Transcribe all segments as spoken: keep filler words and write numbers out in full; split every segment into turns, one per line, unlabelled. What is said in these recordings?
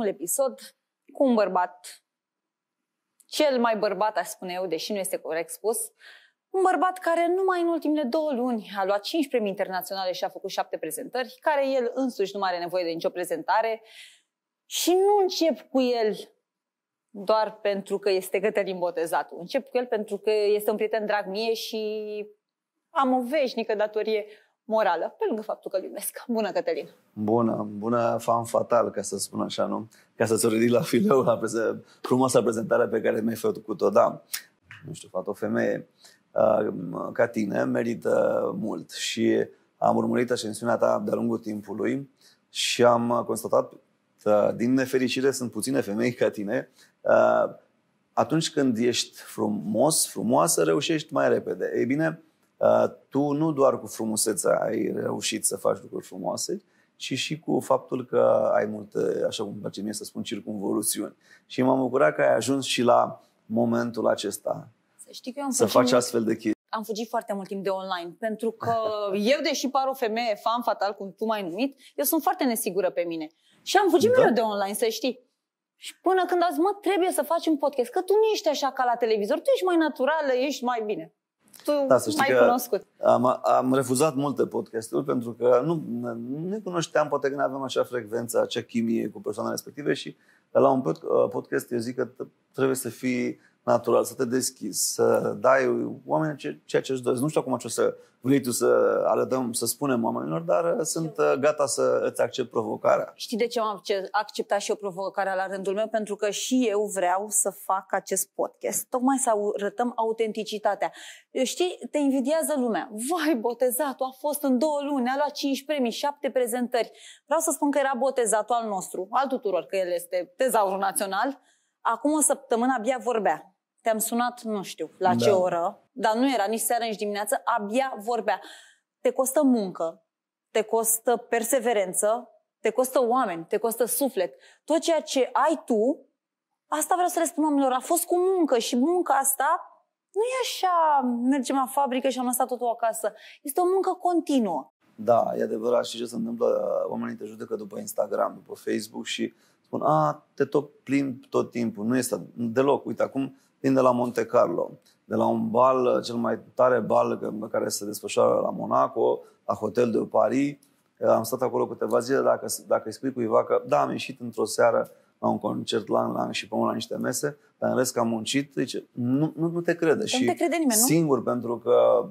primul episod cu un bărbat, cel mai bărbat, aș spune eu, deși nu este corect spus, un bărbat care numai în ultimele două luni a luat cinci premii internaționale și a făcut șapte prezentări, care el însuși nu are nevoie de nicio prezentare și nu încep cu el doar pentru că este Cătălin Botezatul. Încep cu el pentru că este un prieten drag mie și am o veșnică datorie morală, pe lângă faptul că îl iubesc. Bună, Cătălin!
Bună, bună fan fatal, ca să spun așa, nu? Ca să-ți o ridic la fileu, la preze- frumoasa prezentare pe care mi-ai făcut-o, da. Nu știu, fată, o femeie uh, ca tine merită mult și am urmărit ascensiunea ta de-a lungul timpului și am constatat că, din nefericire, sunt puține femei ca tine. Uh, atunci când ești frumos, frumoasă, reușești mai repede. Ei bine, Uh, tu nu doar cu frumusețea ai reușit să faci lucruri frumoase, ci și cu faptul că ai multe, așa cum îmi place mie să spun, circumvoluțiuni. Și m-am bucurat că ai ajuns și la momentul acesta
să, știi că eu am
să faci
mult,
astfel de chestii.
Am fugit foarte mult timp de online, pentru că eu, deși par o femeie fan fatal, cum tu m-ai numit, eu sunt foarte nesigură pe mine. Și am fugit da? mereu de online, să știi. Și până când azi, mă, trebuie să faci un podcast, că tu nu ești așa ca la televizor, tu ești mai naturală, ești mai bine. Tu
da, să știi
mai cunoscut.
Am, am refuzat multe podcasturi pentru că nu ne cunoșteam, poate că nu aveam acea frecvență, acea chimie cu persoanele respective și la un podcast eu zic că trebuie să fii natural, să te deschizi, să dai oamenilor ceea ce își doresc. Nu știu acum ce o să vrei tu să arătăm, să spunem oamenilor, dar sunt gata să îți accept provocarea.
Știi de ce am acceptat și eu provocarea la rândul meu? Pentru că și eu vreau să fac acest podcast. Tocmai să arătăm autenticitatea. Știi, te invidiază lumea. Vai, Botezatul a fost în două luni, a luat cinci premii, șapte prezentări. Vreau să spun că era Botezatul al nostru, al tuturor, că el este tezaurul național. Acum o săptămână abia vorbea. Te-am sunat, nu știu, la da. ce oră, dar nu era nici seară, nici dimineață, abia vorbea. Te costă muncă, te costă perseverență, te costă oameni, te costă suflet. Tot ceea ce ai tu, asta vreau să le spun oamenilor, a fost cu muncă și munca asta nu e așa, mergem la fabrică și am lăsat totul acasă. Este o muncă continuă.
Da, e adevărat. Și ce se întâmplă? Oamenii te judecă după Instagram, după Facebook și spun, a, te tot plimbi tot timpul. Nu este deloc. Uite, acum vin de la Monte Carlo, de la un bal, cel mai tare bal care se desfășoară la Monaco, la Hotel de Paris. Am stat acolo câteva zile. Dacă, dacă îi spui cuiva că da, am ieșit într-o seară la un concert la, la, și pe la niște mese, dar în rest că am muncit, zice, nu, nu, nu te crede.
Nu
și
te crede nimeni, nu?
Singur, pentru că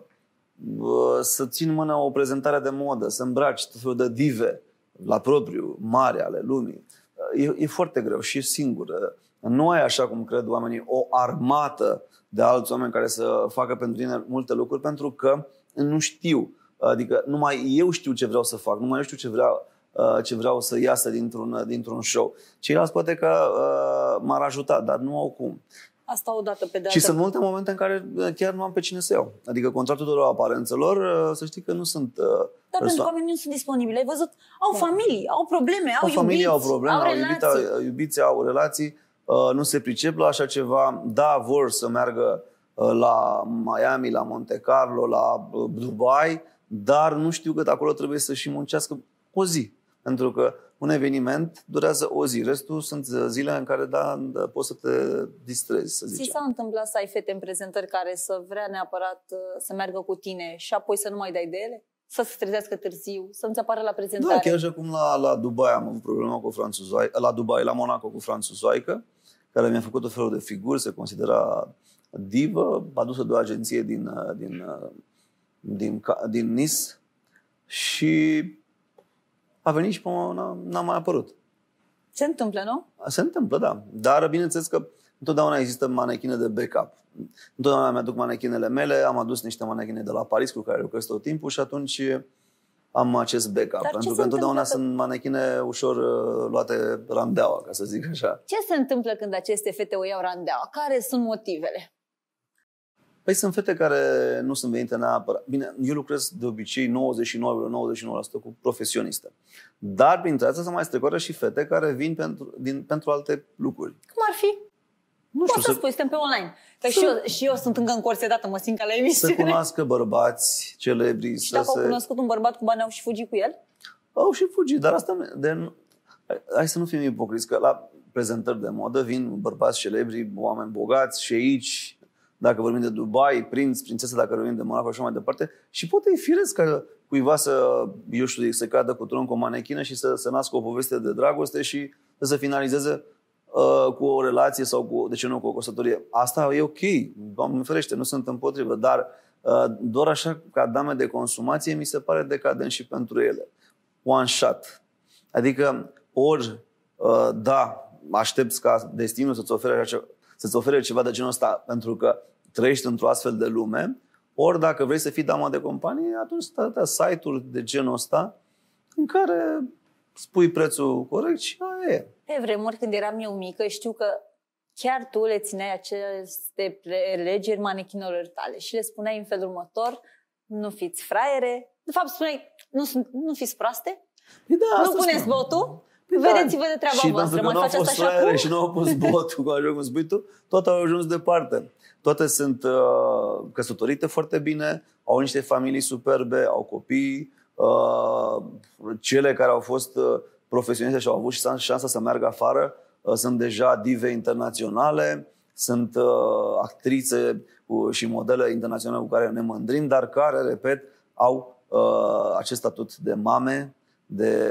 să țin în mână o prezentare de modă, să îmbraci tot felul de dive la propriu, mari ale lumii, e, e foarte greu și singur. Nu ai, așa cum cred oamenii, o armată de alți oameni care să facă pentru tine multe lucruri, pentru că nu știu. Adică numai eu știu ce vreau să fac, numai eu știu ce vreau, ce vreau să iasă dintr-un, dintr-un show. Ceilalți poate că uh, m-ar ajuta, dar nu au cum.
Asta odată pe de
Și sunt multe momente în care chiar nu am pe cine să iau. Adică contractul tuturor aparențelor, să știi că nu sunt uh,
Dar
persoane.
pentru că oamenii nu sunt disponibili. Ai văzut? Au da. familii, au probleme, au,
au
iubiți,
familie, au probleme,
au,
au iubite, au iubiți, au relații. Nu se pricep la așa ceva. Da, vor să meargă la Miami, la Monte Carlo, la Dubai, dar nu știu că acolo trebuie să și muncească o zi. Pentru că un eveniment durează o zi. Restul sunt zile în care da, poți să te distrezi, să zicem.
Ți s-a întâmplat să ai fete în prezentări care să vrea neapărat să meargă cu tine și apoi să nu mai dai de ele? Să se trezească târziu, să nu-ți apară la prezentare?
Da, chiar așa cum la, la Dubai am avut problema cu franțuzoaică, la Dubai, la Monaco cu franțuzoaică, care mi-a făcut o felul de figuri, se considera divă, adusă de o agenție din, din, din, din Nice și a venit și pe n-a mai apărut.
Se întâmplă, nu?
Se întâmplă, da. Dar bineînțeles că întotdeauna există manechine de backup. Întotdeauna mi-aduc manechinele mele, am adus niște manechine de la Paris cu care lucrez tot timpul și atunci am acest backup.
Dar
pentru că întotdeauna sunt manechine ușor uh, luate randeaua, ca să zic așa.
Ce se întâmplă când aceste fete o iau randeaua? Care sunt motivele?
Păi sunt fete care nu sunt venite neapărat. Bine, eu lucrez de obicei nouăzeci și nouă virgulă nouăzeci și nouă la sută cu profesioniste. Dar printre astea se mai strecoară și fete care vin pentru, din, pentru alte lucruri.
Cum ar fi?
Nu
știu,
Poți să
spui, suntem pe online. Că și, eu, și eu sunt încă încorsetată, mă simt ca la emisiune.
Să cunoască bărbați celebri.
Și dacă
să
au
se...
cunoscut un bărbat cu bani, au și fugit cu el?
Au și fugit, dar asta de... hai să nu fim ipocriți, că la prezentări de modă vin bărbați celebri, oameni bogați, șeici, dacă vorbim de Dubai, prinț, prințese, dacă vorbim de Monaco și așa mai departe, și poate fi firesc ca cuiva să, eu știu, să cadă cu tron cu o manechină și să, să nască o poveste de dragoste și să se finalizeze uh, cu o relație sau cu, de ce nu, cu o căsătorie. Asta e ok, Doamne ferește, nu sunt împotrivă, dar uh, doar așa ca dame de consumație mi se pare decadent și pentru ele. One shot. Adică ori, uh, da, aștepți ca destinul să-ți ofere, să-ți ofere ceva de genul ăsta pentru că trăiești într-o astfel de lume, ori dacă vrei să fii dama de companie, atunci stătea site-uri de genul ăsta în care spui prețul corect și aia e.
Pe vremuri, când eram eu mică, știu că chiar tu le țineai aceste prelegeri manechinelor tale și le spuneai în felul următor: nu fiți fraiere. De fapt, spuneai: nu, nu fiți proaste,
păi da,
nu puneți botul,
păi
vedeți-vă de treaba
și
voastră.
Și pentru că nu au fost fraiere și nu au pus botul, cum spui tu, tot au ajuns departe. Toate sunt uh, căsătorite foarte bine, au niște familii superbe, au copii. Uh, cele care au fost uh, profesioniste și au avut și șansa să meargă afară uh, sunt deja dive internaționale, sunt uh, actrițe cu, și modele internaționale cu care ne mândrim, dar care, repet, au uh, acest statut de mame, de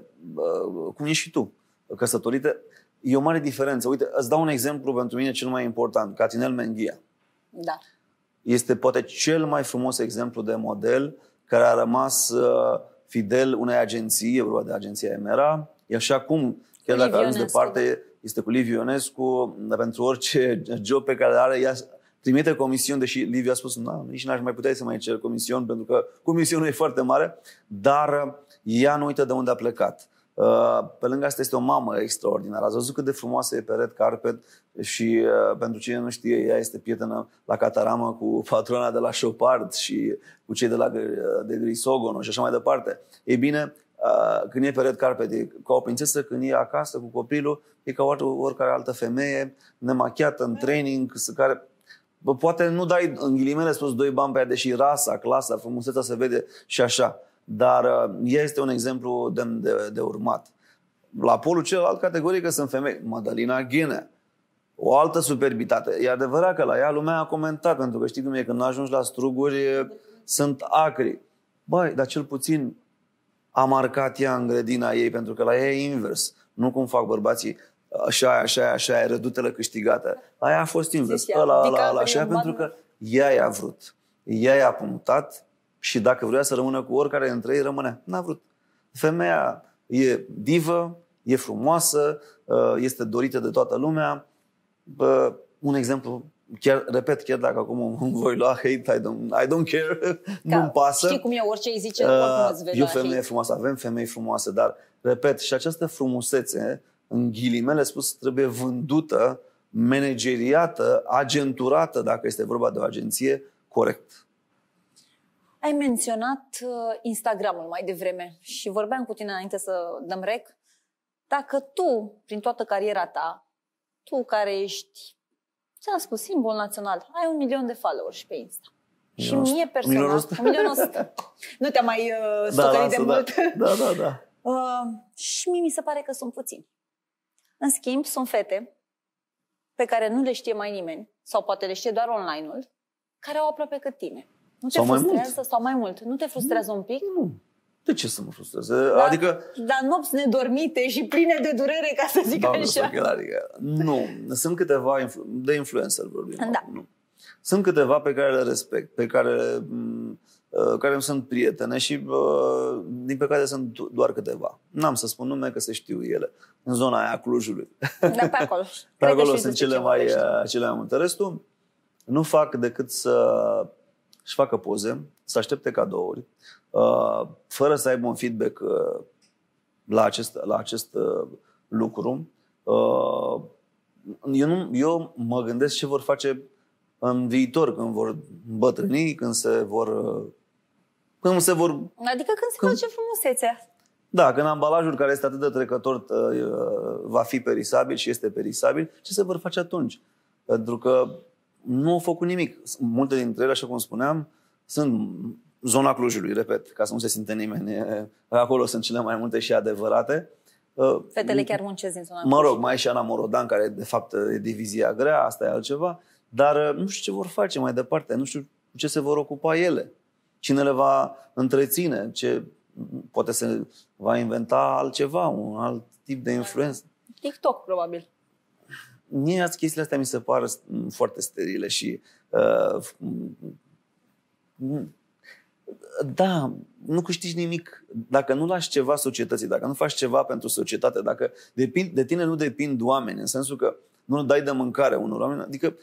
uh, cum ești și tu, căsătorite. E o mare diferență. Uite, îți dau un exemplu pentru mine cel mai important. Catinel Menghia.
Da.
Este poate cel mai frumos exemplu de model care a rămas uh, fidel unei agenții, e vorba de agenția Emera. E așa cum, chiar dacă a ajuns departe, este cu Liviu Ionescu, pentru orice job pe care are, ea trimite comisiuni, deși Liviu a spus: nu, nici n-aș mai putea să mai cer comision, pentru că comisionul e foarte mare, dar ea nu uită de unde a plecat. Pe lângă asta este o mamă extraordinară. Ați văzut cât de frumoasă e pe red carpet și uh, pentru cine nu știe, ea este prietenă la Cataramă cu patrona de la Chopard și cu cei de la de Grisogono și așa mai departe. Ei bine, uh, când e pe red carpet e ca o prințesă, când e acasă cu copilul e ca oricare altă femeie nemachiată în training, care bă, poate nu dai în ghilimele spus doi bani pe ea, deși rasa, clasa, frumusețea se vede și așa. Dar uh, ea este un exemplu demn de, de urmat. La polul celălalt categorică sunt femei. Madalina Ghinea. O altă superbitate. E adevărat că la ea lumea a comentat, pentru că știi cum e, când ajungi la struguri, sunt acri. Băi, dar cel puțin a marcat ea în grădina ei, pentru că la ea e invers. Nu cum fac bărbații, așa, așa, așa, e redutele câștigate. La ea a fost invers. Ăla, ăla, ăla, așa, pentru că ea i-a vrut. Ea i-a punctat. Și dacă vrea să rămână cu oricare dintre ei, rămânea. N-a vrut. Femeia e divă, e frumoasă, este dorită de toată lumea. Un exemplu, chiar, repet, chiar dacă acum îmi voi lua hate, I don't, I don't care, nu-mi pasă.
Știi cum e, orice îi zice, oricum îți vei
e o femeie frumoasă, avem femei frumoase, dar, repet, și această frumusețe, în ghilimele spus, trebuie vândută, manageriată, agenturată, dacă este vorba de o agenție, corect.
Ai menționat Instagramul mai devreme și vorbeam cu tine înainte să dăm rec. Dacă tu, prin toată cariera ta, tu care ești, ți-am spus, simbol național, ai un milion de followers pe Insta. Și mie personal, un milion o sută. Nu te-am mai uh, stocărit da, de mult.
Da, da, da.
uh, și mie mi se pare că sunt puțini. În schimb, sunt fete pe care nu le știe mai nimeni, sau poate le știe doar online-ul, care au aproape cât tine. Nu te
sau
frustrează?
Mai mult.
Sau mai mult? Nu te frustrează
nu,
un pic?
Nu. De ce să mă frustreze?
Da,
adică...
Dar nopți nedormite și pline de durere, ca să zic
Doamne,
așa.
Adică, nu. Sunt câteva influ- de influencer vorbim.
Da.
Nu. Sunt câteva pe care le respect, pe care, care îmi sunt prietene și din păcate sunt doar câteva. N-am să spun nume, că se știu ele. În zona aia a Clujului.
Da, pe acolo.
Pe acolo sunt cele mai, cele mai multe. Restul nu fac decât să își facă poze, să aștepte cadouri, fără să aibă un feedback la acest, la acest lucru. Eu, nu, eu mă gândesc ce vor face în viitor, când vor bătrâni, când se vor... Când se vor
adică când se când, face frumusețea.
Da, când ambalajul care este atât de trecător va fi perisabil și este perisabil, ce se vor face atunci? Pentru că nu au făcut nimic. Multe dintre ele, așa cum spuneam, sunt zona Clujului, repet, ca să nu se simte nimeni. Acolo sunt cele mai multe și adevărate.
Fetele chiar muncesc din zona.
Mă rog, mai e și Ana Morodan, care de fapt e divizia grea, asta e altceva, dar nu știu ce vor face mai departe, nu știu ce se vor ocupa ele, cine le va întreține, ce poate se va inventa altceva, un alt tip de influență.
TikTok, probabil.
Mie chestiile astea mi se par foarte sterile și uh, da, nu câștigi nimic dacă nu lași ceva societății, dacă nu faci ceva pentru societate, dacă depind, de tine nu depind oameni, în sensul că nu dai de mâncare unor oameni, adică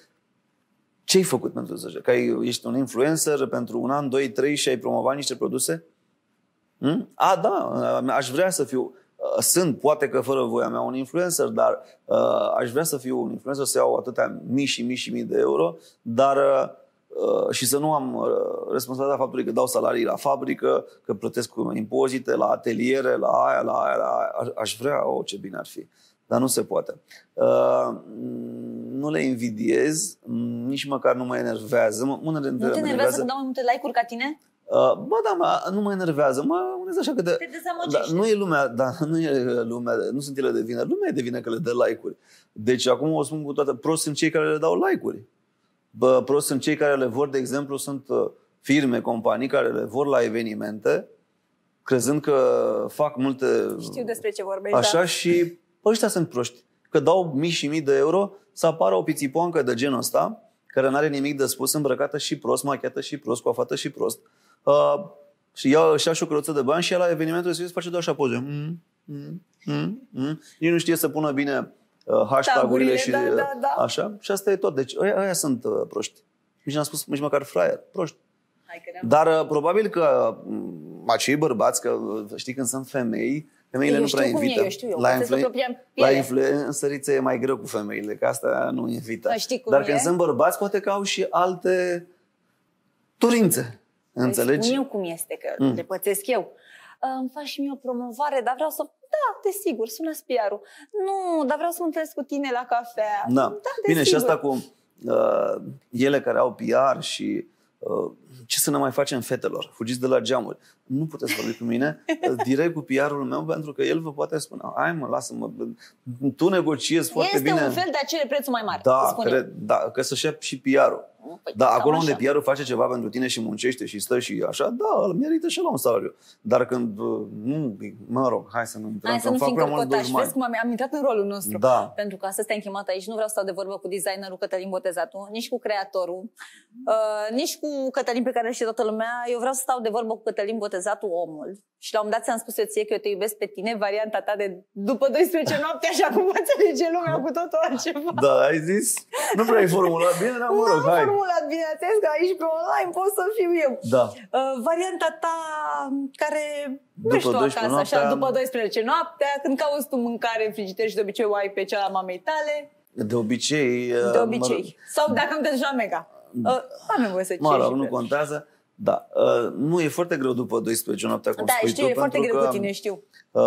ce ai făcut pentru societate? Că ești un influencer pentru un an, doi, trei și ai promovat niște produse? Hmm? A, da, aș vrea să fiu, sunt, poate că fără voia mea, un influencer, dar uh, aș vrea să fiu un influencer, să iau atâtea mii și mii și mii de euro, dar uh, și să nu am uh, responsabilitatea faptului că dau salarii la fabrică, că plătesc impozite, la ateliere, la aia, la aia, la aia. Aș vrea, oh, ce bine ar fi, dar nu se poate. Uh, nu le invidiez, nici măcar nu mă enervează. Mă,
nu te enervează, enervează că dau mai multe like-uri ca tine?
Uh, bă, da, mă, nu mă enervează, mă unez așa că de,
te dezamăgește.
Da, nu e lumea, da, nu e lumea, nu sunt ele de vină, lumea e de vină că le dă like-uri. Deci acum o spun cu toată, prost sunt cei care le dau like-uri. Bă, prost sunt cei care le vor, de exemplu, sunt firme, companii care le vor la evenimente, crezând că fac multe...
Știu despre ce vorbești.
Așa
da.
Și ăștia sunt proști. Că dau mii și mii de euro să apară o pițipoancă de genul ăsta, care n-are nimic de spus, îmbrăcată și prost, machiată și prost, coafată și prost. Uh, și ia, își ia și o căruță de bani și ea la evenimentul respectiv face doar așa poze. Mm, mm, mm, mm. Nici nu știe să pună bine uh, hashtag-urile și
da, da, da.
așa. Și asta e tot. Deci ăia, ăia sunt uh, proști. Nici n-am spus nici măcar fraier. Proști.
Hai că
Dar uh, probabil că um, acei bărbați, că știi când sunt femei, femeile
eu
nu prea invită.
E, eu știu eu.
La, influ- la influențărițe e mai greu cu femeile, că asta nu invită. Dar când e? Sunt bărbați, poate că au și alte turințe. Înțelegi?
Spun eu cum este, că mm. le pățesc eu. Îmi faci și mie o promovare, dar vreau să... Da, desigur, sună-ți P R-ul. Nu, dar vreau să mă întâlnesc cu tine la cafea.
Da, da bine, și asta cu uh, ele care au P R și... Uh, ce să ne mai facem fetelor? Fugiți de la geamuri. Nu puteți vorbi cu mine direct cu P R-ul meu, pentru că el vă poate spune: hai mă, lasă-mă, tu negociezi foarte
este
bine.
Este un fel de a cere prețul mai mare.
Da, cred, da, că să-și ia și P R-ul. Păi, da, acolo unde P R-ul face ceva pentru tine și muncește și stă și așa, da, îl merită și la un salariu. Dar când, nu, mă rog, hai să nu intrăm,
hai să nu fim cărcotași. Vezi cum am, am intrat în rolul nostru.
Da.
Pentru că astăzi te-am chemat aici, nu vreau să stau de vorbă cu designerul Cătălin Botezatu, nici cu creatorul, uh, nici cu Cătălin pe care îl știe toată lumea. Eu vreau să stau de vorbă cu Cătălin Botezatu, omul. Și la un moment dat ți-am spus eu ție că eu te iubesc pe tine, varianta ta de după douăsprezece noapte, așa cum vă înțelege lumea cu totul altceva.
Da, ai zis? Nu prea ai formulat bine, dar mă rog, hai.
Nu am formulat bine, ați că aici pe online pot să fiu eu.
Da.
Uh, varianta ta care, nu știu, acasă, noaptea, așa, după douăsprezece noaptea, când cauți tu mâncare în frigider și de obicei o ai pe cea la mamei tale.
De obicei.
De obicei. Mă... Sau dacă am te la Mega. Uh, am nevoie să
mă rog, nu contează. Da, uh, nu e foarte greu după douăsprezece noaptea, cum
da,
spui
știu,
tu,
e foarte greu
că,
cu tine, știu.
Uh,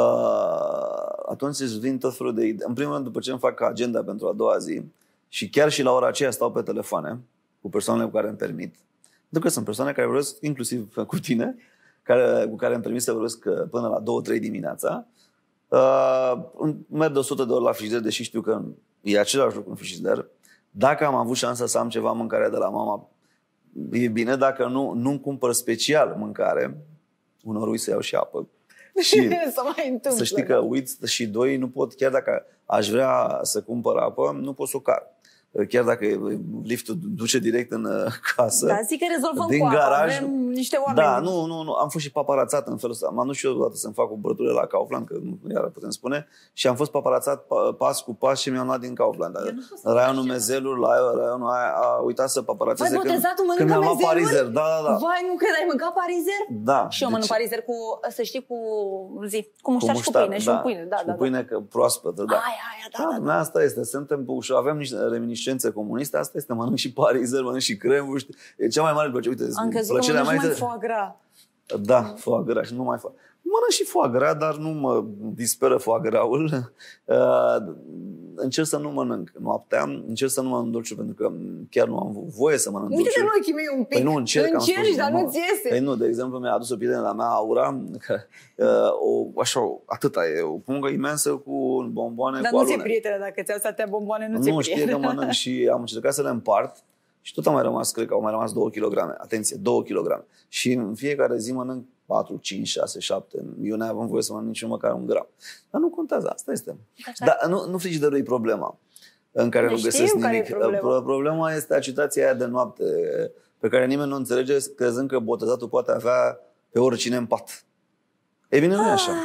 atunci îți vin tot felul de idei. În primul rând, după ce îmi fac agenda pentru a doua zi și chiar și la ora aceea stau pe telefoane cu persoanele cu care îmi permit. Pentru că sunt persoane care vorbesc, inclusiv cu tine, care, cu care îmi permit să vorbesc până la două trei dimineața. Uh, merg de o sută de ori la frigider, deși știu că e același lucru în frigider. Dacă am avut șansa să am ceva mâncare de la mama, e bine. Dacă nu, nu-mi cumpăr special mâncare, unor uit să iau și apă. Și
să, mai
să știi că uiți și doi, nu pot, chiar dacă aș vrea să cumpăr apă, nu pot să o car. Chiar dacă liftul duce direct în casă.
Da, zic că rezolvăm
din
cu apă,
garaj,
avem niște oameni.
Da, nu, nu, nu, am fost și paparațat în felul ăsta. M-am dus și eu odată să-mi fac o bărătură la Kaufland, că nu iară putem spune, și am fost paparațat pas cu pas și mi-am luat din Kaufland. Raionul Mezelur, la raionul aia, a uitat să paparațeze când, când mi-am luat parizer. Da, da, da.
Vai, nu cred, ai mâncat parizer?
Da.
Și eu mănânc parizer cu, să știi, cu zi, cu muștar și cu pâine. Și cu pâine, da, da.
Cu pâine proaspătă, da.
Aia, aia, da, da.
Asta este, suntem, avem niște reminiscențe comuniste, asta este, mănânc și parizer, mănânc și cremuri, știi? E cea mai mare plăcere. Uite,
am crezut că mănânci mai foie gras.
Da, foie gras și nu mai fac. Mănânc și foie gras, dar nu mă disperă foie gras-ul. Uh, încerc să nu mănânc noaptea, încerc să nu mănânc dulciuri, pentru că chiar nu am voie să mănânc dulciuri.
Uite-te în ochii mei un pic.
Păi nu încerc,
încerci,
spus,
dar nu ți iese.
Păi nu, de exemplu, mi-a adus o prietenă la mea, Aura, că, uh, o, așa, atâta e, o pungă imensă cu bomboane
dar
cu alune.
Dar nu ți-e prietenă, dacă ți-au atâtea bomboane, nu ți-e
Nu, știe că mănânc și am încercat să le împart și tot am mai rămas, cred că au mai rămas două kilograme. Atenție, două kilograme. Și în fiecare zi mănânc patru, cinci, șase, șapte. Eu n-am voie să mănânc nici măcar un gram. Dar nu contează, asta este. Dar nu, nu frigiderul e problema în care nu găsesc nimic. Problema. problema este agitația aia de noapte pe care nimeni nu înțelege, crezând că botezatul poate avea pe oricine în pat. Ei bine, nu e așa.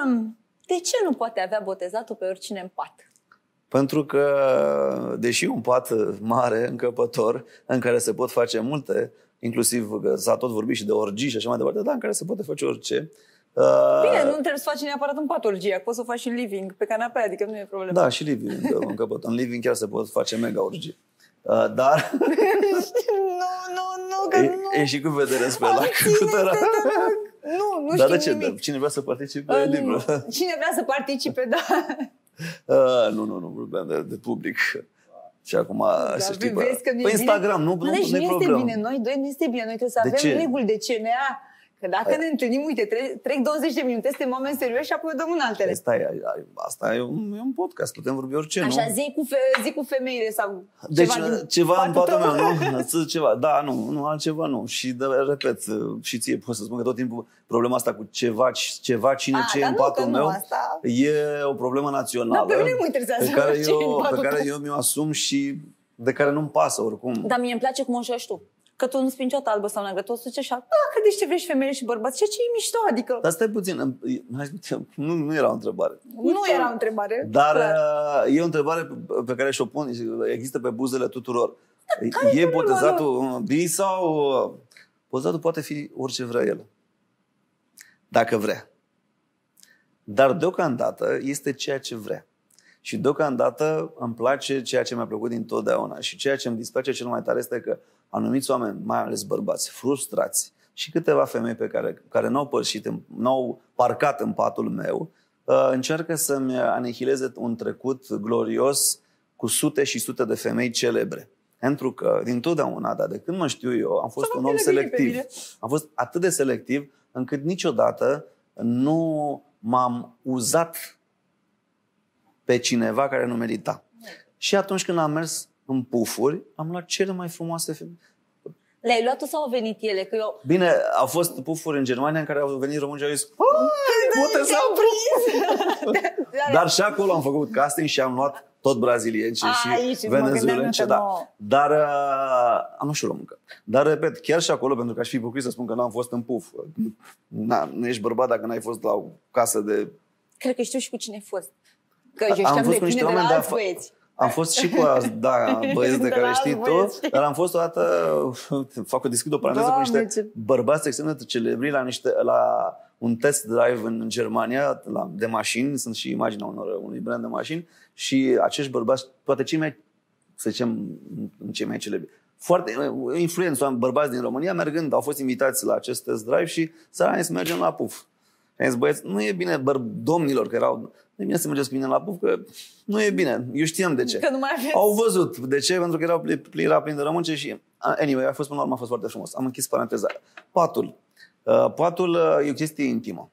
De ce nu poate avea botezatul pe oricine în pat?
Pentru că, deși un pat mare, încăpător, în care se pot face multe, inclusiv că s-a tot vorbit și de orgii și așa mai departe, dar în care se poate face orice.
Bine, nu trebuie să faci neapărat în pat orgia, poți să o faci și în living, pe canapea, adică nu e problemă.
Da, și living, încăpător. În living chiar se pot face mega orgii. Dar...
nu, nu, nu, că
e,
nu.
E și cu vedere spre la cutăra.
Nu, nu
Dar
știu
de ce?
nimic.
Cine vrea să participe, e
uh,
liber.
Cine vrea să participe, da.
Uh, nu, nu, nu, vorbeam de, de public. Și acum, da, să știi, pe, pe Instagram, nu, nu,
deci
nu e problemă.
Bine, noi doi nu este bine, noi trebuie să
de
avem
ce?
reguli de C N A. Că dacă Hai. ne întâlnim, uite, trec douăzeci de minute, suntem oameni serioși și apoi dăm în altele.
Stai, asta e un, e un podcast, putem vorbi orice,
Așa,
nu?
zi cu, fe, zi cu femeile sau
deci,
ceva din
ceva în patul
tău.
meu, nu? Ceva, da, nu, nu, altceva nu. Și, de, repet, și ție pot să spun că tot timpul problema asta cu ceva, ceva cine, A, ce e în patul
nu,
meu,
asta...
e o problemă națională.
Dar pe mine mă interesează
pe care
ce
eu,
în
pe care
tău.
eu mi-o asum și de care nu-mi pasă oricum.
Dar mie îmi place cum o joci tu. Că tu nu spui niciodată albă sau neagră, tu o zici așa, da, că de ce vrei și femeile și bărbați, ce e mișto, adică...
Dar stai puțin, nu, nu era o întrebare.
Nu era o întrebare,
Dar
clar.
E o întrebare pe care și-o pun, există pe buzele tuturor.
Da,
e botezatul bi sau... Botezatul poate fi orice vrea el. Dacă vrea. Dar deocamdată este ceea ce vrea. Și deocamdată îmi place ceea ce mi-a plăcut dintotdeauna. Și ceea ce îmi displace cel mai tare este că anumiți oameni, mai ales bărbați, frustrați și câteva femei pe care, care n-au părșit, n-au parcat în patul meu, uh, încearcă să-mi anihileze un trecut glorios cu sute și sute de femei celebre. Pentru că, dintotdeauna, dar de când mă știu eu, am fost
să
un om selectiv. Am fost atât de selectiv încât niciodată nu m-am uzat pe cineva care nu merita. Și atunci când am mers în pufuri, am luat cele mai frumoase femei.
Le-ai luat tu sau au venit ele? Că eu...
Bine, au fost pufuri în Germania în care au venit români și au zis dar și acolo am făcut casting și am luat tot brazilieni și venezueleni. Da. Dar uh, am și româncă. Dar, repet, chiar și acolo, pentru că aș fi ipocrit să spun că n-am fost în puf. Na, nu ești bărbat dacă n-ai fost la o casă de...
Cred că știu și cu cine ai fost. Că eu știam de tine de la alți băieți.
Am fost și cu da, băieți de care știi tu, dar am fost o dată, fac o deschid o paranteză cu niște ce... bărbați extrem de celebri la, niște, la un test drive în Germania la, de mașini, sunt și imaginea unor, unui brand de mașini și acești bărbați, poate cei mai, să zicem, cei mai celebri, foarte influenți, bărbați din România, mergând, au fost invitați la acest test drive și s-a zis mergem la puf. Și am zis, băieți, nu e bine, băr, domnilor, că erau... Nu e bine să mergeți cu mine la puf, că nu e bine. Eu știam de ce.
Că nu mai aveți.
Au văzut. De ce? Pentru că erau plin, era plin de românce și... Anyway, a fost până la urmă, a fost foarte frumos. Am închis paranteza. Patul. Uh, patul uh, e o chestie intimă.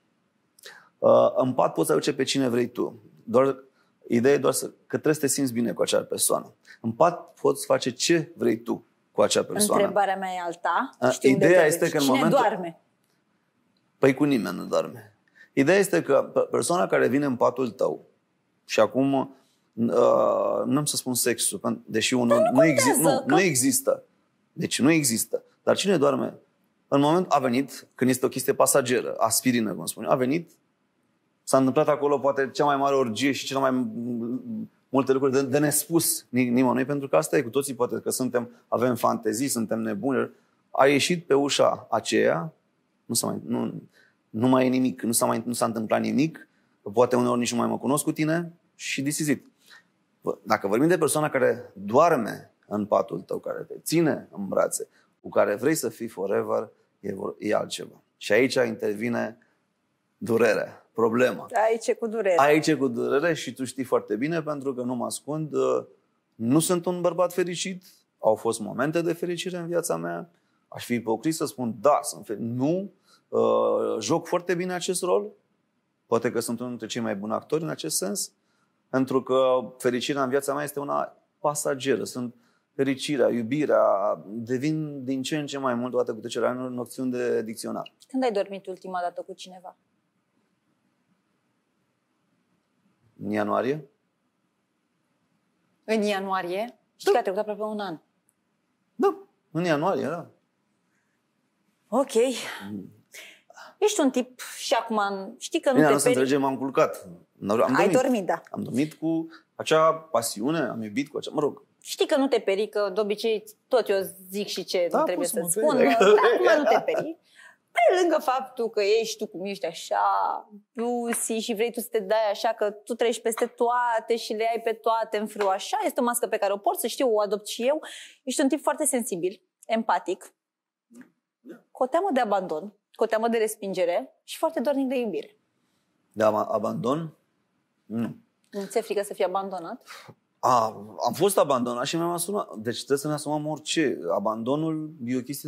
Uh, în pat poți aduce pe cine vrei tu. Doar, ideea e doar să, că trebuie să te simți bine cu acea persoană. În pat poți face ce vrei tu cu acea persoană.
Întrebarea mea e alta.
Uh, ideea este că în
cine
momentul...
doarme?
Păi cu nimeni nu doarme. Ideea este că persoana care vine în patul tău și acum uh, nu am să spun sexul, deși unul nu, nu, exi- nu, că... nu există. Deci nu există. Dar cine doarme? În moment a venit, când este o chestie pasageră, aspirină, cum spune, a venit, s-a întâmplat acolo poate cea mai mare orgie și cele mai multe lucruri de, de nespus nimănui, pentru că asta e cu toții, poate că suntem, avem fantezii, suntem nebuni. A ieșit pe ușa aceea, nu s-a mai... Nu, Nu mai e nimic, nu s-a, mai, nu s-a întâmplat nimic, poate uneori nici nu mai mă cunosc cu tine și this is it. Dacă vorbim de persoana care doarme în patul tău, care te ține în brațe, cu care vrei să fii forever, e, e altceva. Și aici intervine durerea, problema.
Aici e cu durere.
Aici e cu durere și tu știi foarte bine, pentru că nu mă ascund, nu sunt un bărbat fericit, au fost momente de fericire în viața mea, aș fi ipocrit să spun da, sunt fericit. Nu, uh, joc foarte bine acest rol, poate că sunt unul dintre cei mai buni actori în acest sens, pentru că fericirea în viața mea este una pasageră, sunt fericirea, iubirea, devin din ce în ce mai mult, toate cu trecerea anilor, noțiuni de dicționar.
Când ai dormit ultima dată cu cineva?
În ianuarie?
În ianuarie? Știi da. Că a trecut aproape un an.
Da, în ianuarie, da.
Ok. Mm. Ești un tip și acum știi că nu
Bine,
te
nu se înțelege, m-am culcat. Am dormit.
Ai dormit, da.
Am dormit cu acea pasiune, am iubit cu acea, mă rog.
Știi că nu te peri, că de obicei tot eu zic și ce
da,
nu trebuie să spun.
Dar
acum nu te peri. Pe lângă faptul că ești tu cum ești așa, Lucy, și vrei tu să te dai așa, că tu treci peste toate și le ai pe toate în frâu așa, este o mască pe care o porți, să știu, o adopt și eu. Ești un tip foarte sensibil, empatic, cu o teamă de abandon, cu o teamă de respingere și foarte dornic de iubire.
De abandon? Nu.
Nu ți-e frică să fii abandonat?
A, am fost abandonat și mi-am asumat. Deci trebuie să ne asumăm orice. Abandonul e o chestie,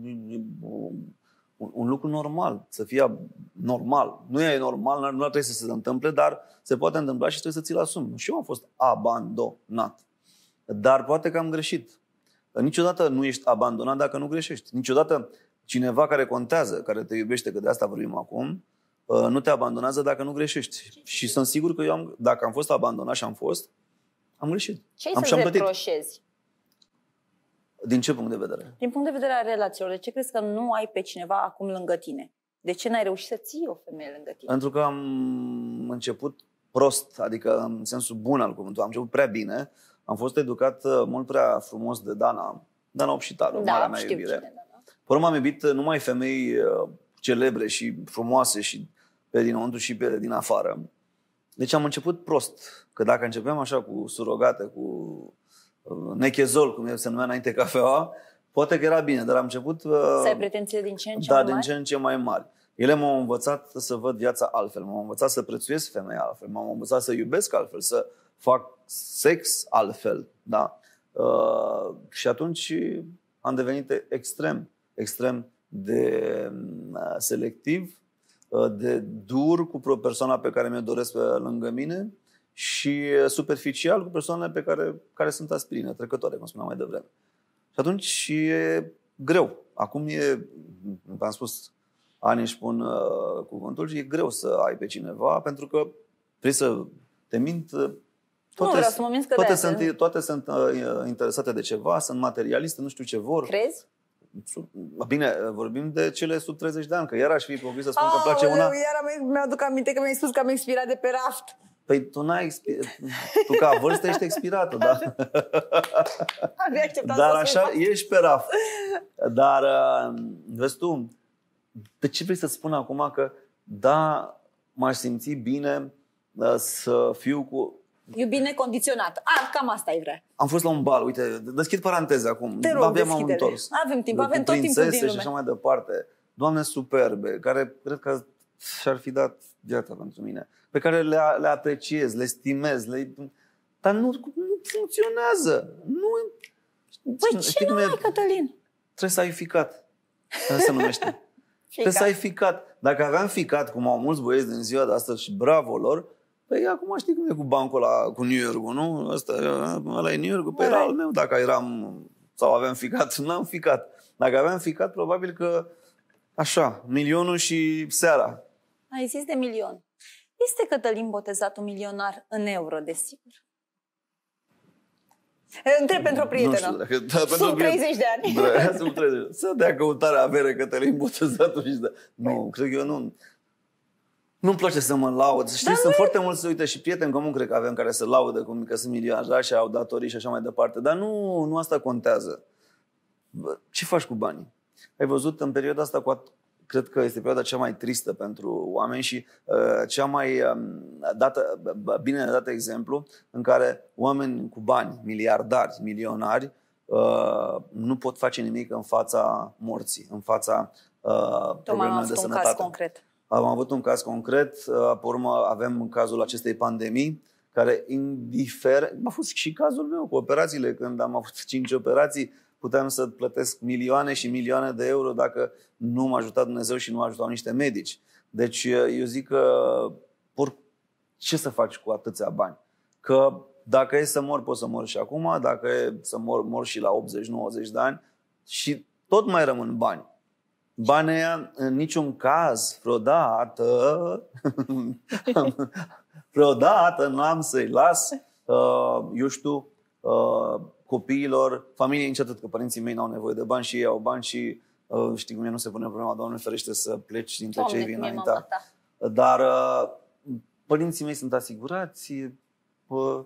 un, un lucru normal, să fie normal. Nu e normal, nu ar trebui să se întâmple, dar se poate întâmpla și trebuie să ți-l asumi. Și eu am fost abandonat. Dar poate că am greșit. Niciodată nu ești abandonat dacă nu greșești. Niciodată cineva care contează, care te iubește, că de asta vorbim acum, nu te abandonează dacă nu greșești. Și sunt sigur că eu, am, dacă am fost abandonat și am fost, am greșit.
Ce ai
am
să reproșezi?
Din ce punct de vedere?
Din punct de vedere al relațiilor. De ce crezi că nu ai pe cineva acum lângă tine? De ce n-ai reușit să ții o femeie lângă tine?
Pentru că am început prost, adică în sensul bun al cuvântului. Am început prea bine. Am fost educat mult prea frumos de Dana. Dana Opșitaru,
da,
marea mea
știu
iubire.
Cine, da.
Pe urmă am iubit numai femei celebre și frumoase și pe dinăuntru și pe din afară. Deci am început prost. Că dacă începeam așa cu surogate, cu nechezol, cum se numea înainte cafeaua, poate că era bine, dar am început...
Să ai pretenții din ce în ce
da,
mai
din
mari?
ce în ce mai mari. Ele m-au învățat să văd viața altfel, m-au învățat să prețuiesc femeia altfel, m-au învățat să iubesc altfel, să fac sex altfel. Da? Uh, și atunci am devenit extrem, extrem de uh, selectiv, uh, de dur cu persoana pe care mi-o doresc pe lângă mine și superficial cu persoanele pe care, care sunt aspirine, trecătoare, cum spuneam mai devreme. Și atunci e greu. Acum e, v-am spus, ani își pun uh, cuvântul și e greu să ai pe cineva, pentru că vrei să te mint, toate,
nu vreau să mă minți că
toate,
de
sunt, toate sunt uh, interesate de ceva, sunt materialiste, nu știu ce vor.
Crezi?
Bine, vorbim de cele sub treizeci de ani, că iar aș fi ipocrit să spun
oh,
că place una...
Iar mi-aduc aminte că mi-ai spus că am expirat de pe raft.
Păi tu n-ai expirat. Tu ca vârstă ești expirată, da? Dar așa ești pe raft. Dar, vezi tu, de ce vrei să spun acum că da, m-aș simți bine să fiu cu...
Iubire condiționată. Ah, cam asta ai vrea.
Am fost la un bal, uite, deschid paranteze acum.
Te rog,
aveam am
deschide-le.
întors.
Avem timp, avem tot timpul din lume.
Și așa mai departe. Doamne superbe, care cred că și-ar fi dat viața pentru mine, pe care le, le apreciez, le stimez, le... dar nu, nu funcționează. Nu...
Păi ce nu ai, Cătălin?
Trebuie să ai ficat. Asta se numește. Trebuie să ai ficat. Dacă aveam ficat, cum au mulți băieți din ziua de astăzi și bravo lor, păi acum știi cum e cu bancul ăla, cu New York-ul, nu? Ăsta, ăla e New York-ul, pe era al meu. Dacă eram, sau aveam ficat, n-am ficat. Dacă aveam ficat, probabil că așa, milionul și seara.
Ai zis de milion. Este Cătălin Botezat un milionar în euro, desigur? Întreb pentru o prietenă.
Nu știu, dacă, da,
sub treizeci de ani.
Da, sub treizeci. Să dea căutare avere Cătălin Botezatul și da. Nu, cred că eu nu... Nu-mi place să mă laud. Știi, dar sunt nu foarte mulți, uite, și prieteni comun cred că avem care se laudă cum că sunt milionari și au datorii și așa mai departe. Dar nu, nu asta contează. Ce faci cu banii? Ai văzut în perioada asta, cu at- cred că este perioada cea mai tristă pentru oameni și uh, cea mai uh, dată, bine dată exemplu în care oameni cu bani, miliardari, milionari, uh, nu pot face nimic în fața morții, în fața uh, problemelor de sănătate.
Un caz concret.
Am avut un caz concret, pe urmă avem cazul acestei pandemii, care indiferent, a fost și cazul meu cu operațiile, când am avut cinci operații, puteam să plătesc milioane și milioane de euro dacă nu m-a ajutat Dumnezeu și nu m-a ajutat niște medici. Deci eu zic că por, ce să faci cu atâția bani? Că dacă e să mor, pot să mor și acum, dacă e să mor, mor și la optzeci nouăzeci de ani și tot mai rămân bani. Banii aia, în niciun caz, vreodată, vreodată n-am să-i las, uh, eu știu, uh, copiilor, familiei, nici atât, că părinții mei n-au nevoie de bani și ei au bani și uh, știi cum e, nu se pune problema, Doamne ferește să pleci dintre
Doamne,
cei vin
cum e
înaintea.
mama ta.
Dar uh, părinții mei sunt asigurați, uh,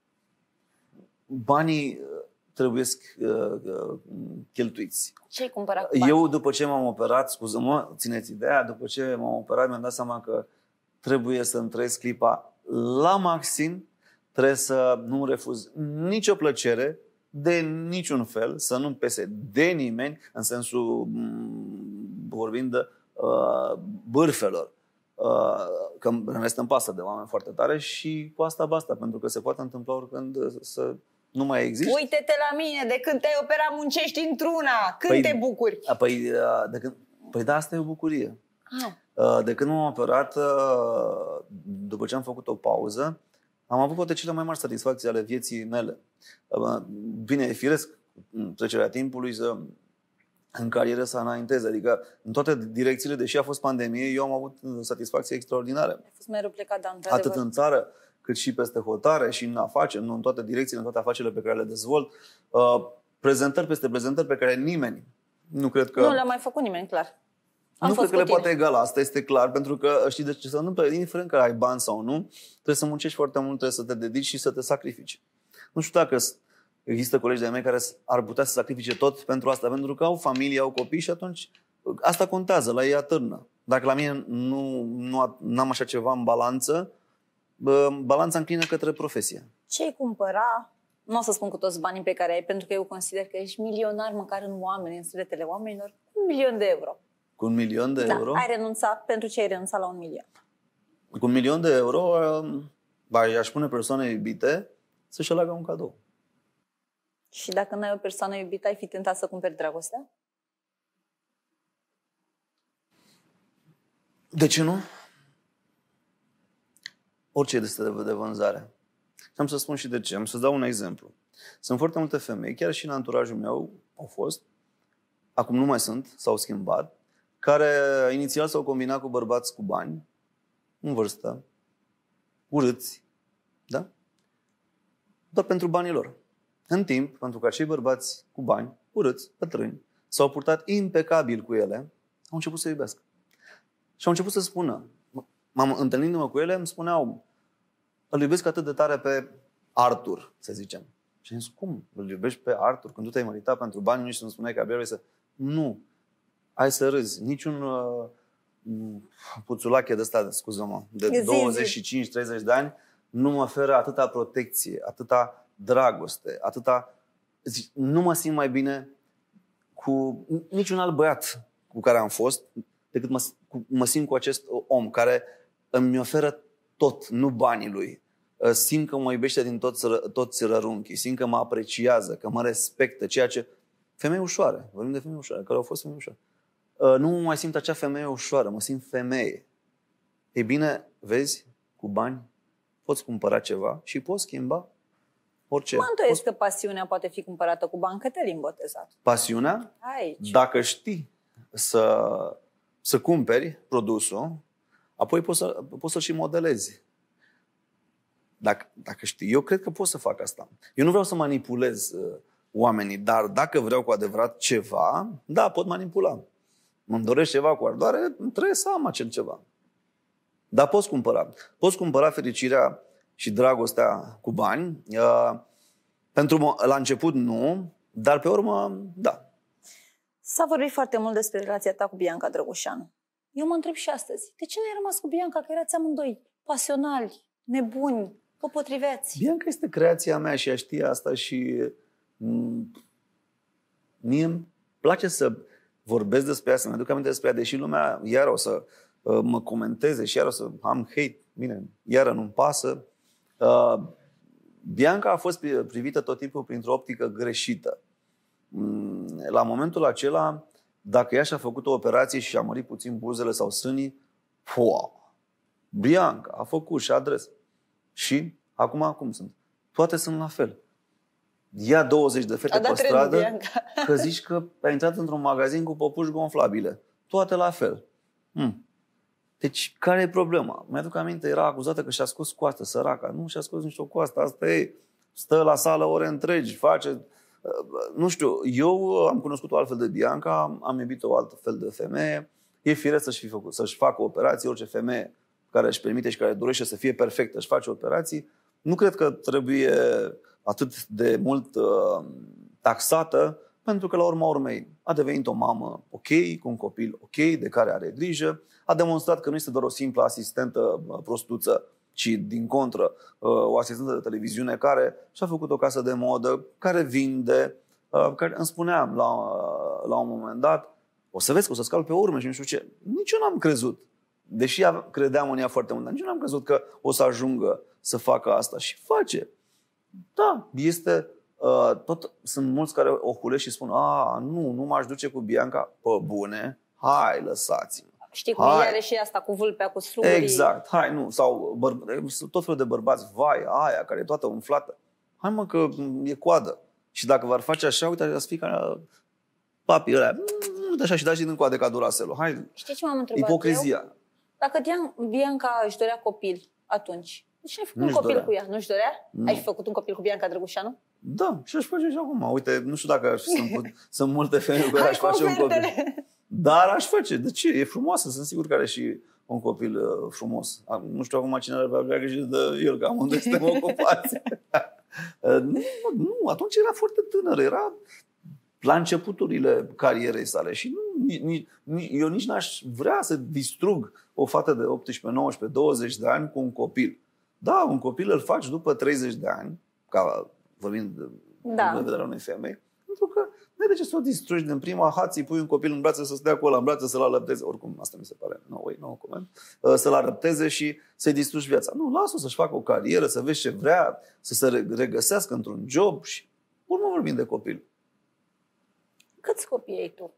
banii trebuie uh, cheltuiți.
Ce-ai cumpărat cu bani?
Eu, după ce m-am operat, scuză-mă, țineți ideea, după ce m-am operat, mi-am dat seama că trebuie să-mi trăiesc clipa la maxim, trebuie să nu refuz nicio plăcere, de niciun fel, să nu-mi pese de nimeni, în sensul vorbind de uh, bârfelor. Uh, că îmi este în pasă de oameni foarte tare și cu asta basta, pentru că se poate întâmpla oricând să nu mai există.
Uite-te la mine, de când te-ai operat muncești într-una, când
păi,
te bucuri?
Păi, de când, păi da, asta e o bucurie.
Ah.
De când m-am operat, după ce am făcut o pauză, am avut poate cele mai mari satisfacții ale vieții mele. Bine, e firesc trecerea timpului să în carieră să înaintez. Adică în toate direcțiile, deși a fost pandemie, eu am avut satisfacții extraordinare.
Ai fost mereu plecat, da,
atât în țară, cât și peste hotare și în afaceri, în toate direcțiile, în toate afacerile pe care le dezvolt. Prezentări peste prezentări pe care nimeni nu cred că...
Nu le-a mai făcut nimeni, clar. Am
nu
fost
cred că le
tine.
poate egala, asta este clar, pentru că știi de ce se întâmplă, indiferent că ai bani sau nu, trebuie să muncești foarte mult, trebuie să te dedici și să te sacrifici. Nu știu dacă există colegi de-ai mei care ar putea să sacrifice tot pentru asta, pentru că au familie, au copii și atunci asta contează, la ei atârnă. Dacă la mine nu, nu am așa ceva în balanță, balanța înclină către profesie.
Ce-ai cumpăra? Nu o să spun cu toți banii pe care ai, pentru că eu consider că ești milionar măcar în oameni, în sufletele oamenilor, un milion de euro.
Cu un milion de
da,
euro?
ai renunțat, pentru ce ai renunțat la un milion?
Cu un milion de euro, aș pune persoane iubite să-și aleagă un cadou.
Și dacă n-ai o persoană iubită, ai fi tentat să cumperi dragostea?
De ce nu? Orice este de vânzare. Și am să spun și de ce. Am să-ți dau un exemplu. Sunt foarte multe femei, chiar și în anturajul meu au fost, acum nu mai sunt, s-au schimbat, care inițial s-au combinat cu bărbați cu bani, în vârstă, urâți, da? Doar pentru banii lor. În timp, pentru că acei bărbați cu bani, urâți, bătrâni, s-au purtat impecabil cu ele, au început să iubească. Și au început să spună, m-am întâlnindu-mă cu ele, îmi spuneau, îl iubesc atât de tare pe Artur, să zicem. Și am zis, cum? Îl iubești pe Artur când tu te-ai măritat pentru bani, nici nu spuneai că abia vrei să... Nu. Hai să râzi. Niciun uh, puțulache de ăsta, scuză-mă, de douăzeci și cinci treizeci de ani nu mă oferă atâta protecție, atâta dragoste, atâta... Zic, nu mă simt mai bine cu niciun alt băiat cu care am fost decât mă, cu, mă simt cu acest om care îmi oferă tot, nu banii lui. Simt că mă iubește din toți, toți rărunchii, simt că mă apreciază, că mă respectă, ceea ce... Femei ușoare, vorbim de femei ușoare, care au fost femei ușoare. Nu mă mai simt acea femeie ușoară, mă simt femeie. Ei bine, vezi, cu bani poți cumpăra ceva și poți schimba orice.
Mă întoiesc
poți...
că pasiunea poate fi cumpărată cu bani, Cătălin Botezat.
Pasiunea?
Aici.
Dacă știi să, să cumperi produsul, apoi poți, să, poți să-l și modelezi. Dacă, dacă știi, eu cred că pot să fac asta. Eu nu vreau să manipulez uh, oamenii, dar dacă vreau cu adevărat ceva, da, pot manipula. Îmi doresc ceva cu ardoare, trebuie să am acel ceva. Dar poți cumpăra. Poți cumpăra fericirea și dragostea cu bani. Uh, pentru la început nu, dar pe urmă, da.
S-a vorbit foarte mult despre relația ta cu Bianca Drăgușanu. Eu mă întreb și astăzi, de ce nu ai rămas cu Bianca, că erați amândoi pasionali, nebuni, vă potriveați?
Bianca este creația mea și ea știe asta și mie îmi place să vorbesc despre ea, să-mi aduc aminte despre ea, deși lumea iar o să mă comenteze și iar o să am hate, bine, iară nu-mi pasă. Bianca a fost privită tot timpul printr-o optică greșită. La momentul acela, dacă ea și-a făcut o operație și a mărit puțin buzele sau sânii, wow, Bianca a făcut și adres. Și acum cum sunt? Toate sunt la fel. Ia douăzeci de fete pe stradă că zici că ai intrat într-un magazin cu păpuși gonflabile. Toate la fel. Hmm. Deci, care e problema? Mi-aduc aminte, era acuzată că și-a scos coastă, săraca. Nu și-a scos nicio coastă, asta e. Stă la sală ore întregi, face... Nu știu, eu am cunoscut o altfel de Bianca, am iubit o altă fel de femeie. E firesc să-și, fi făcut, să-și facă operații, orice femeie care își permite și care dorește să fie perfectă, își face operații. Nu cred că trebuie atât de mult uh, taxată, pentru că la urma urmei a devenit o mamă ok, cu un copil ok, de care are grijă, a demonstrat că nu este doar o simplă asistentă prostuță, ci din contră o asistentă de televiziune care și-a făcut o casă de modă, care vinde, care îmi spuneam la, la un moment dat, o să vezi că o să scalp pe urme și nu știu ce. Nici eu n-am crezut, deși credeam în ea foarte mult, dar nici eu n-am crezut că o să ajungă să facă asta și face. Da, este... Uh, tot sunt mulți care o hulesc și spun a, nu, nu m-aș duce cu Bianca. Pă bune, hai, lăsați-mă.
Știi cum hai. Are și asta cu vulpea, cu slugurii.
Exact, hai, nu. Sau băr- tot felul de bărbați, vai, aia care e toată umflată. Hai mă că e coadă. Și dacă v-ar face așa, uite, ar fi ca papii ăla. Uite așa și dați din coadă ca Duracell. Hai,
știi ce m-am întrebat
ipocrizia.
Eu? Dacă Bianca își dorea copil atunci, de ce n-ai făcut nu un copil dorea. Cu ea? Nu-și dorea? Nu. Ai făcut un copil cu Bianca Drăgușanu?
Da, și aș face și acum. Uite, nu știu dacă sunt, sunt multe femei care aș face un copil. Dar aș face. De ce? E frumoasă. Sunt sigur că are și un copil uh, frumos. Nu știu acum cine ar avea grijă de el, că amândoi suntem ocupați. nu, nu, atunci era foarte tânără. Era la începuturile carierei sale. Și nu, nici, nici, eu nici n-aș vrea să distrug o fată de optsprezece, nouăsprezece, douăzeci de ani cu un copil. Da, un copil îl faci după treizeci de ani, ca vorbind de,
da.
de vederea unei femei, pentru că nu de ce să o distrugi din prima, hații, pui un copil în brațe să stea cu ăla în brațe, să-l alăpteze, oricum asta mi se pare, no way, no comment, să-l alăpteze și să-i distrugi viața. Nu, lasă-o să-și facă o carieră, să vezi ce vrea, să se regăsească într-un job și urmă vorbim de copil.
Câți copii ai tu?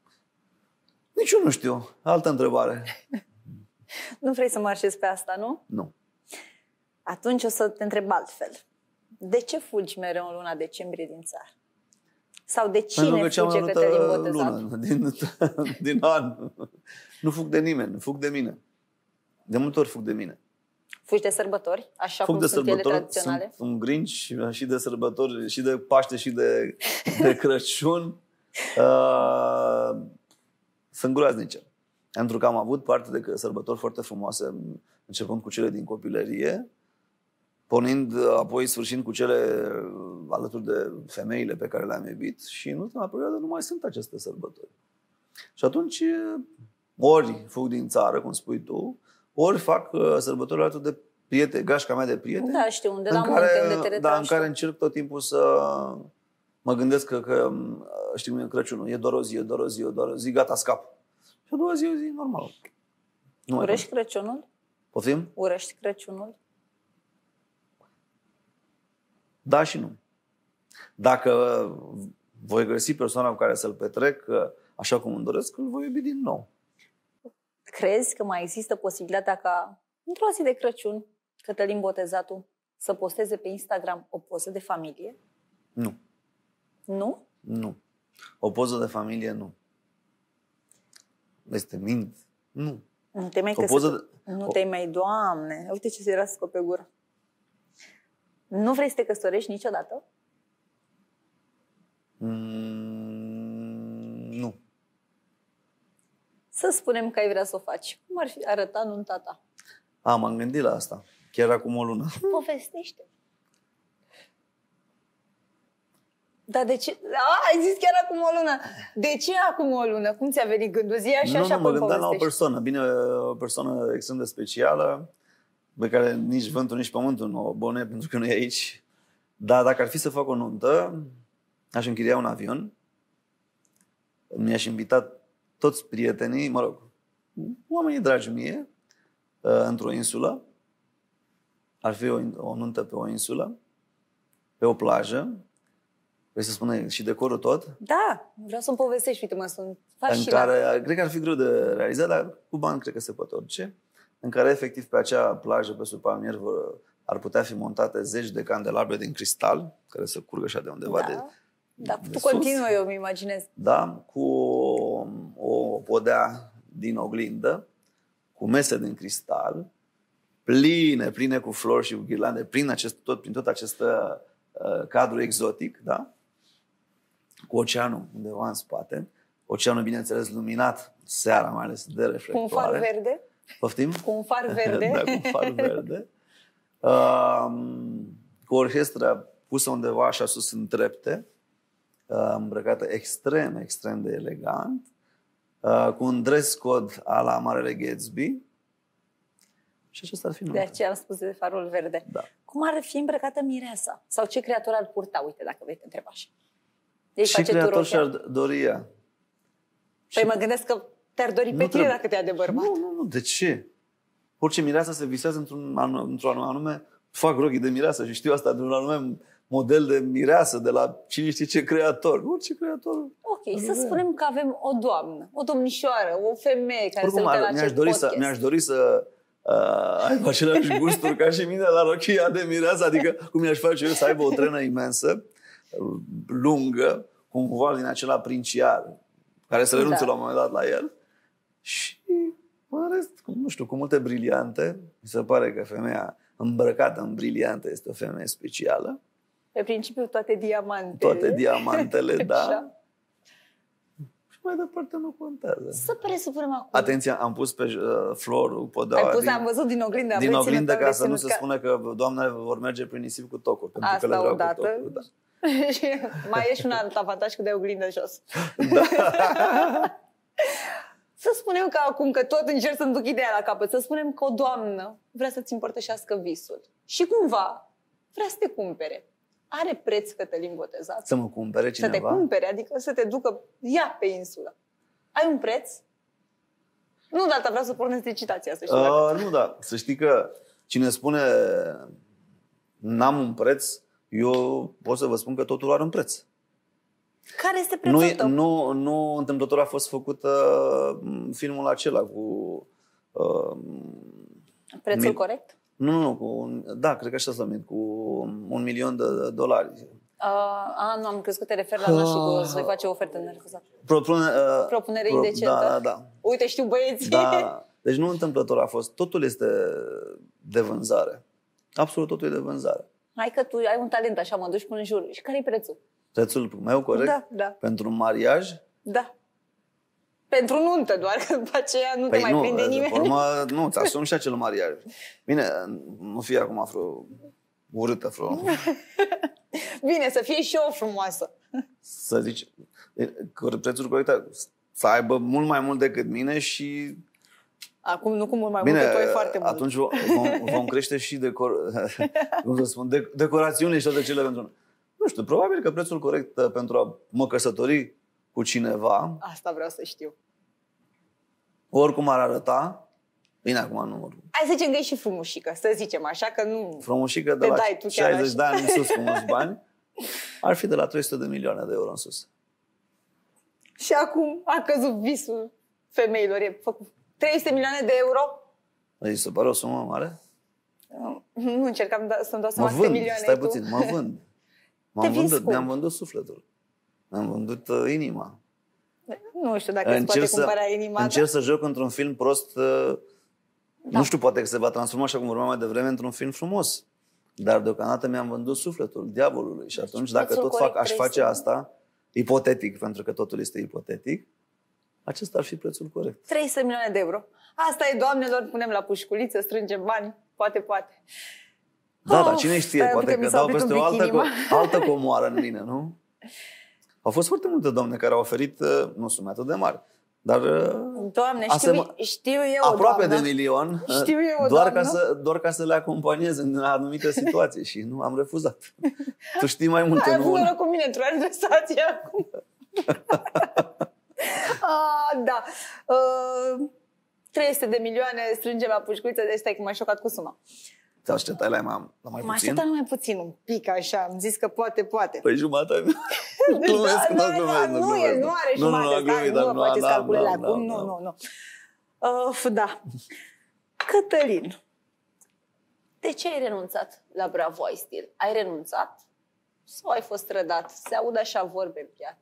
Nici eu nu știu. Altă întrebare.
Nu vrei să marșezi pe asta, nu?
Nu.
Atunci o să te întreb altfel. De ce fugi mereu în luna decembrie din țară? Sau de cine fuge Cătălin Botezatul?
Din, din an. Nu fug de nimeni, fug de mine. De multe ori fug de mine.
Fugi de sărbători, așa
fug
cum
de
sunt ele tradiționale?
Sunt un grinci și de sărbători, și de Paște, și de, de Crăciun. Uh, sunt groaznice. Pentru că am avut parte de sărbători foarte frumoase, începând cu cele din copilărie, pornind apoi, sfârșind cu cele alături de femeile pe care le-am iubit și în ultima perioadă nu mai sunt aceste sărbători. Și atunci ori fug din țară, cum spui tu, ori fac sărbători alături de prieteni, gașca mea de prieteni.
Da, știu, unde la
în care,
munte, unde te
da, în care încerc tot timpul să mă gândesc că, că știu cum e Crăciunul, e doar o zi, e doar o zi, e doar o zi, gata, scap. Și a doua zi, o zi normal. Nu
Urăști Crăciunul?
Poftim?
Urăști Crăciunul?
Da și nu. Dacă voi găsi persoana cu care să-l petrec așa cum îmi doresc, îl voi iubi din nou.
Crezi că mai există posibilitatea ca într-o zi de Crăciun Cătălin Botezatul să posteze pe Instagram o poză de familie?
Nu.
Nu?
Nu. O poză de familie, nu. Este mint? Nu.
Nu te mai,
poză
de... nu te mai, Doamne, uite ce se rască pe gură. Nu vrei să te căsătorești niciodată?
Mm, nu.
Să spunem că ai vrea să o faci. Cum ar fi arăta nunta ta?
A, m-am gândit la asta. Chiar acum o lună.
Povestește. Dar de ce? A, ai zis chiar acum o lună. De ce acum o lună? Cum ți-a venit gândul? Zi așa,
nu,
așa,
nu, mă gândeam la o persoană. Bine, o persoană extrem de specială, pe care nici vântul, nici pământul nu o bune, pentru că nu e aici. Dar dacă ar fi să fac o nuntă, aș închiria un avion. Mi-aș invita toți prietenii, mă rog, oamenii dragi mie, într-o insulă, ar fi o, o nuntă pe o insulă, pe o plajă, vrei să spune și decorul tot?
Da, vreau să-mi povestești, uite mă, sunt fascinat.
În care, cred că ar fi greu de realizat, dar cu bani cred că se poate orice, în care efectiv pe acea plajă, pe sub palmier, ar putea fi montate zeci de candelabre din cristal, care să curgă așa de undeva
da.
de
Da,
de
tu
sus.
continuă, eu îmi imaginez.
Da, cu o, o podea din oglindă, cu mese din cristal, pline, pline cu flori și cu ghirlande, prin, acest, tot, prin tot acest uh, cadru exotic, da? Cu oceanul undeva în spate. Oceanul, bineînțeles, luminat seara, mai ales de reflectoare.
Cu un far verde?
Poftim?
Cu un far verde?
Da, cu un far verde. Uh, cu orchestra pusă undeva așa sus în trepte, uh, îmbrăcată extrem, extrem de elegant, uh, cu un dress code a la Marele Gatsby. Și acesta ar fi
De aceea am spus de farul verde.
Da.
Cum ar fi îmbrăcată mireasa? Sau ce creator ar purta? Uite, dacă vei te întreba așa. Deci
Ce creator și-ar dori ea?
Păi mă gândesc că te-ar dori pe tine trebuie. Dacă te-a de bărbat.
Nu, nu, nu. De ce? Orice mireasă se visează într-un anume, într-un anume, fac rochii de mireasă și știu asta de un anume model de mireasă de la cine știe ce creator. Orice creator.
Ok, să spunem că avem o doamnă, o domnișoară, o femeie care
oricum,
se uită la
mi-aș
acest
dori
podcast.
Să, mi-aș dori să uh, aibă aceleași gusturi ca și mine la rochia de mireasă, adică cum mi-aș face eu să aibă o trenă imensă, lungă, cu un voal din acela princiar, care să renunțe da. la un moment dat la el. Și, în rest, nu știu, cu multe briliante. Mi se pare că femeia îmbrăcată în briliante este o femeie specială.
Pe principiu, toate diamantele.
Toate diamantele, da.
Așa.
Și mai departe nu contează.
Să presupunem acum.
Atenție, am pus pe uh, florul podeaua.
Ai pus,
din,
am văzut din oglindă.
Din oglindă ca să nu se
ca...
spune că doamnele vor merge prin nisip cu tocuri. Pentru
Asta
că le vreau
odată.
cu tocuri, da.
Și mai e și un alt avantaj că dai oglindă jos.
Da.
Să spunem că acum, că tot încerc să-mi duc ideea la capăt, să spunem că o doamnă vrea să-ți împărtășească visul și cumva vrea să te cumpere. Are preț, Cătălin Botezat?
Să mă cumpere cineva?
Să te cumpere, adică să te ducă ea pe insulă. Ai un preț? Nu, dar vreau să pornesc de citația, să știi.
Uh, nu, da. Să știi că cine spune n-am un preț, eu pot să vă spun că totul are un preț.
Care este prețul
nu,
tău?
Nu, nu întâmplător a fost făcut uh, filmul acela cu... Uh,
prețul
mil...
corect?
Nu, nu, nu. Cu un, da, cred că așa s-a numit. Cu un milion de dolari.
Uh, a, nu, am crezut că te referi la nașul cu să-i face o ofertă nerefuzată.
Propune, uh,
Propunere
pro,
indecentă?
Da, da, da.
Uite, știu băieții.
Da. Deci nu întâmplător a fost. Totul este de vânzare. Absolut totul e de vânzare.
Hai că tu ai un talent așa, mă duci până în jur. Și care e prețul?
Prețul meu corect?
Da, da.
Pentru un mariaj?
Da. Pentru nuntă doar, că după aceea nu păi te mai
nu,
prinde nimeni.
Urmă, nu, ți asumi și acel mariaj. Bine, nu fie acum vreo urâtă, vreo...
Bine, să fie și eu frumoasă.
Să zici, prețul corect să aibă mult mai mult decât mine și...
Acum nu cu mult mai
Bine,
mult, că tu ai foarte mult.
atunci vom, vom crește și decor, cum să spun, de, decorațiunile și toate cele pentru... Nu știu, probabil că prețul corect pentru a mă căsători cu cineva...
Asta vreau să știu.
Oricum ar arăta... Bine, acum nu...
Hai să zicem că e și frumușică, să zicem așa, că nu...
Frumușică de la șaizeci de ani în sus cu mulți bani, ar fi de la trei sute de milioane de euro în sus.
Și acum a căzut visul femeilor. E făcut trei sute milioane de euro?
Îi se pare o sumă mare?
Nu încercam să-mi dau seama
mă
câte
vând,
milioane
stai
ai tu.
puțin, mă vând. M-am vândut, mi-am vândut sufletul. Mi-am vândut uh, inima.
Nu știu dacă îți poate cumpăra inima.
Încerc să joc într-un film prost. Uh, da. Nu știu, poate că se va transforma, așa cum vorbeam mai devreme, într-un film frumos. Dar deocamdată mi-am vândut sufletul diavolului. Și atunci, dacă tot fac, aș face asta, ipotetic, pentru că totul este ipotetic, acesta ar fi prețul corect.
trei sute milioane de euro. Asta e, doamnelor, punem la pușculiță, strângem bani, poate, poate.
Da,
oh,
dar cine știe, poate că dau peste o altă, altă comoară în mine, nu? Au fost foarte multe doamne care au oferit, nu sume atât de mari, dar...
Doamne, știu, asem... știu eu
aproape
doamnă.
de milion,
știu eu
doar, ca să, doar ca să le acompaniez în anumite situații și nu am refuzat. Tu știi mai multe.
Ai avut noroc cu mine, într-o administrație acum. ah, da. Uh, trei sute de milioane strângem la pușcuiță, deci stai că m-ai șocat cu suma.
Te așteptai la mai, la mai
Mă
puțin?
așteptam mai puțin, un pic așa, am zis că poate, poate.
Păi jumătate. Glumesc,
da,
nu glumesc,
nu,
nu
nu, e,
glumesc.
nu are
Nu, nu, nu,
jumate,
glumit,
stai,
dar
nu vă faceți
da,
calculele
da,
acum,
da,
nu,
da.
nu, nu. Uh, da. Cătălin, de ce ai renunțat la Bravo I Still? Ai renunțat sau ai fost trădat? Se aud așa vorbe în piață.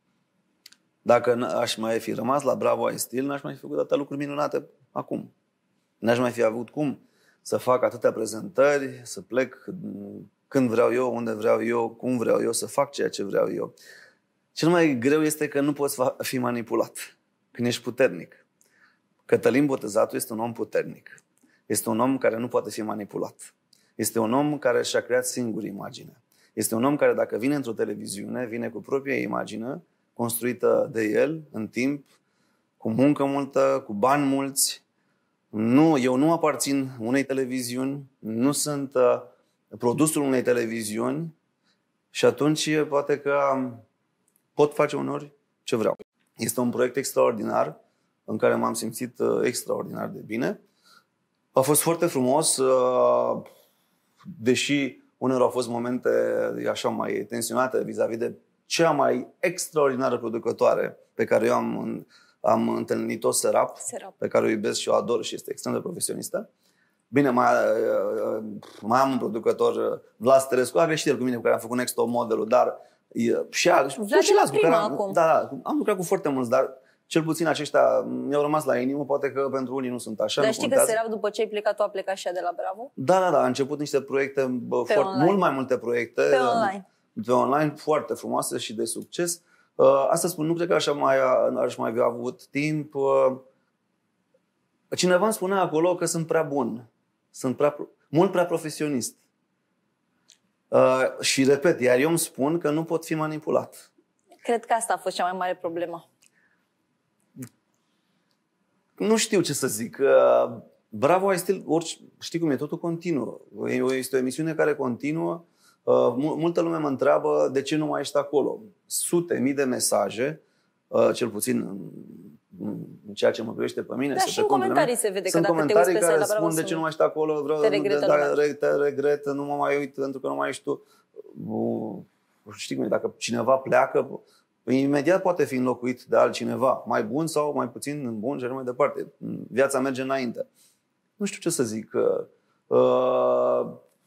Dacă n- aș mai fi rămas la Bravo I Still, n-aș mai fi făcut atâtea lucruri minunate acum. N-aș mai fi avut cum să fac atâtea prezentări, să plec când vreau eu, unde vreau eu, cum vreau eu, să fac ceea ce vreau eu. Cel mai greu este că nu poți fi manipulat când ești puternic. Cătălin Botezatul este un om puternic. Este un om care nu poate fi manipulat. Este un om care și-a creat singur imaginea. Este un om care, dacă vine într-o televiziune, vine cu propria imagine, construită de el, în timp, cu muncă multă, cu bani mulți. Nu, eu nu aparțin unei televiziuni, nu sunt uh, produsul unei televiziuni și atunci poate că pot face uneori ce vreau. Este un proiect extraordinar în care m-am simțit uh, extraordinar de bine. A fost foarte frumos, uh, deși uneori au fost momente așa mai tensionate vis-a-vis de cea mai extraordinară producătoare pe care eu am, am întâlnit-o, Serap,
Serap,
pe care o iubesc și o ador și este extrem de profesionistă. Bine, mai, mai am un producător, Vlad Stărescu, a greșit el cu mine, cu care am făcut Next Top Modelul, dar și a, și
la
cu care am,
acum.
da, da, am lucrat cu foarte mulți, dar cel puțin aceștia mi-au rămas la inimă, poate că pentru unii nu sunt așa.
Dar știi că Serap, după ce ai plecat, tu a plecat și ea de la Bravo?
Da, da, da, a început niște proiecte, bă,
Pe
foarte,
online.
mult mai multe proiecte.
Pe online.
Pe online, foarte frumoase și de succes. Uh, asta spun, nu cred că aș mai, aș mai avea avut timp. Uh, cineva îmi spunea acolo că sunt prea bun. Sunt prea, mult prea profesionist. Uh, și repet, iar eu îmi spun că nu pot fi manipulat.
Cred că asta a fost cea mai mare problemă.
Nu știu ce să zic. Uh, Bravo I Still, orice, știi cum e, totul continuă. Este o emisiune care continuă. Uh, multă lume mă întreabă de ce nu mai ești acolo. Sute mii de mesaje, uh, cel puțin în, în ceea ce mă privește pe mine.
Dar și în comentarii se vede că
sunt
dacă te uiți
comentarii
pe
care
site la Bravo,
spun de ce nu mai ești acolo, vreau,
te regretă
da,
lumea.
re, te regret, nu mă mai uit pentru că nu mai ești tu. Uh, știi cum e, dacă cineva pleacă, imediat poate fi înlocuit de altcineva, mai bun sau mai puțin bun și așa mai departe. Viața merge înainte. Nu știu ce să zic. Uh,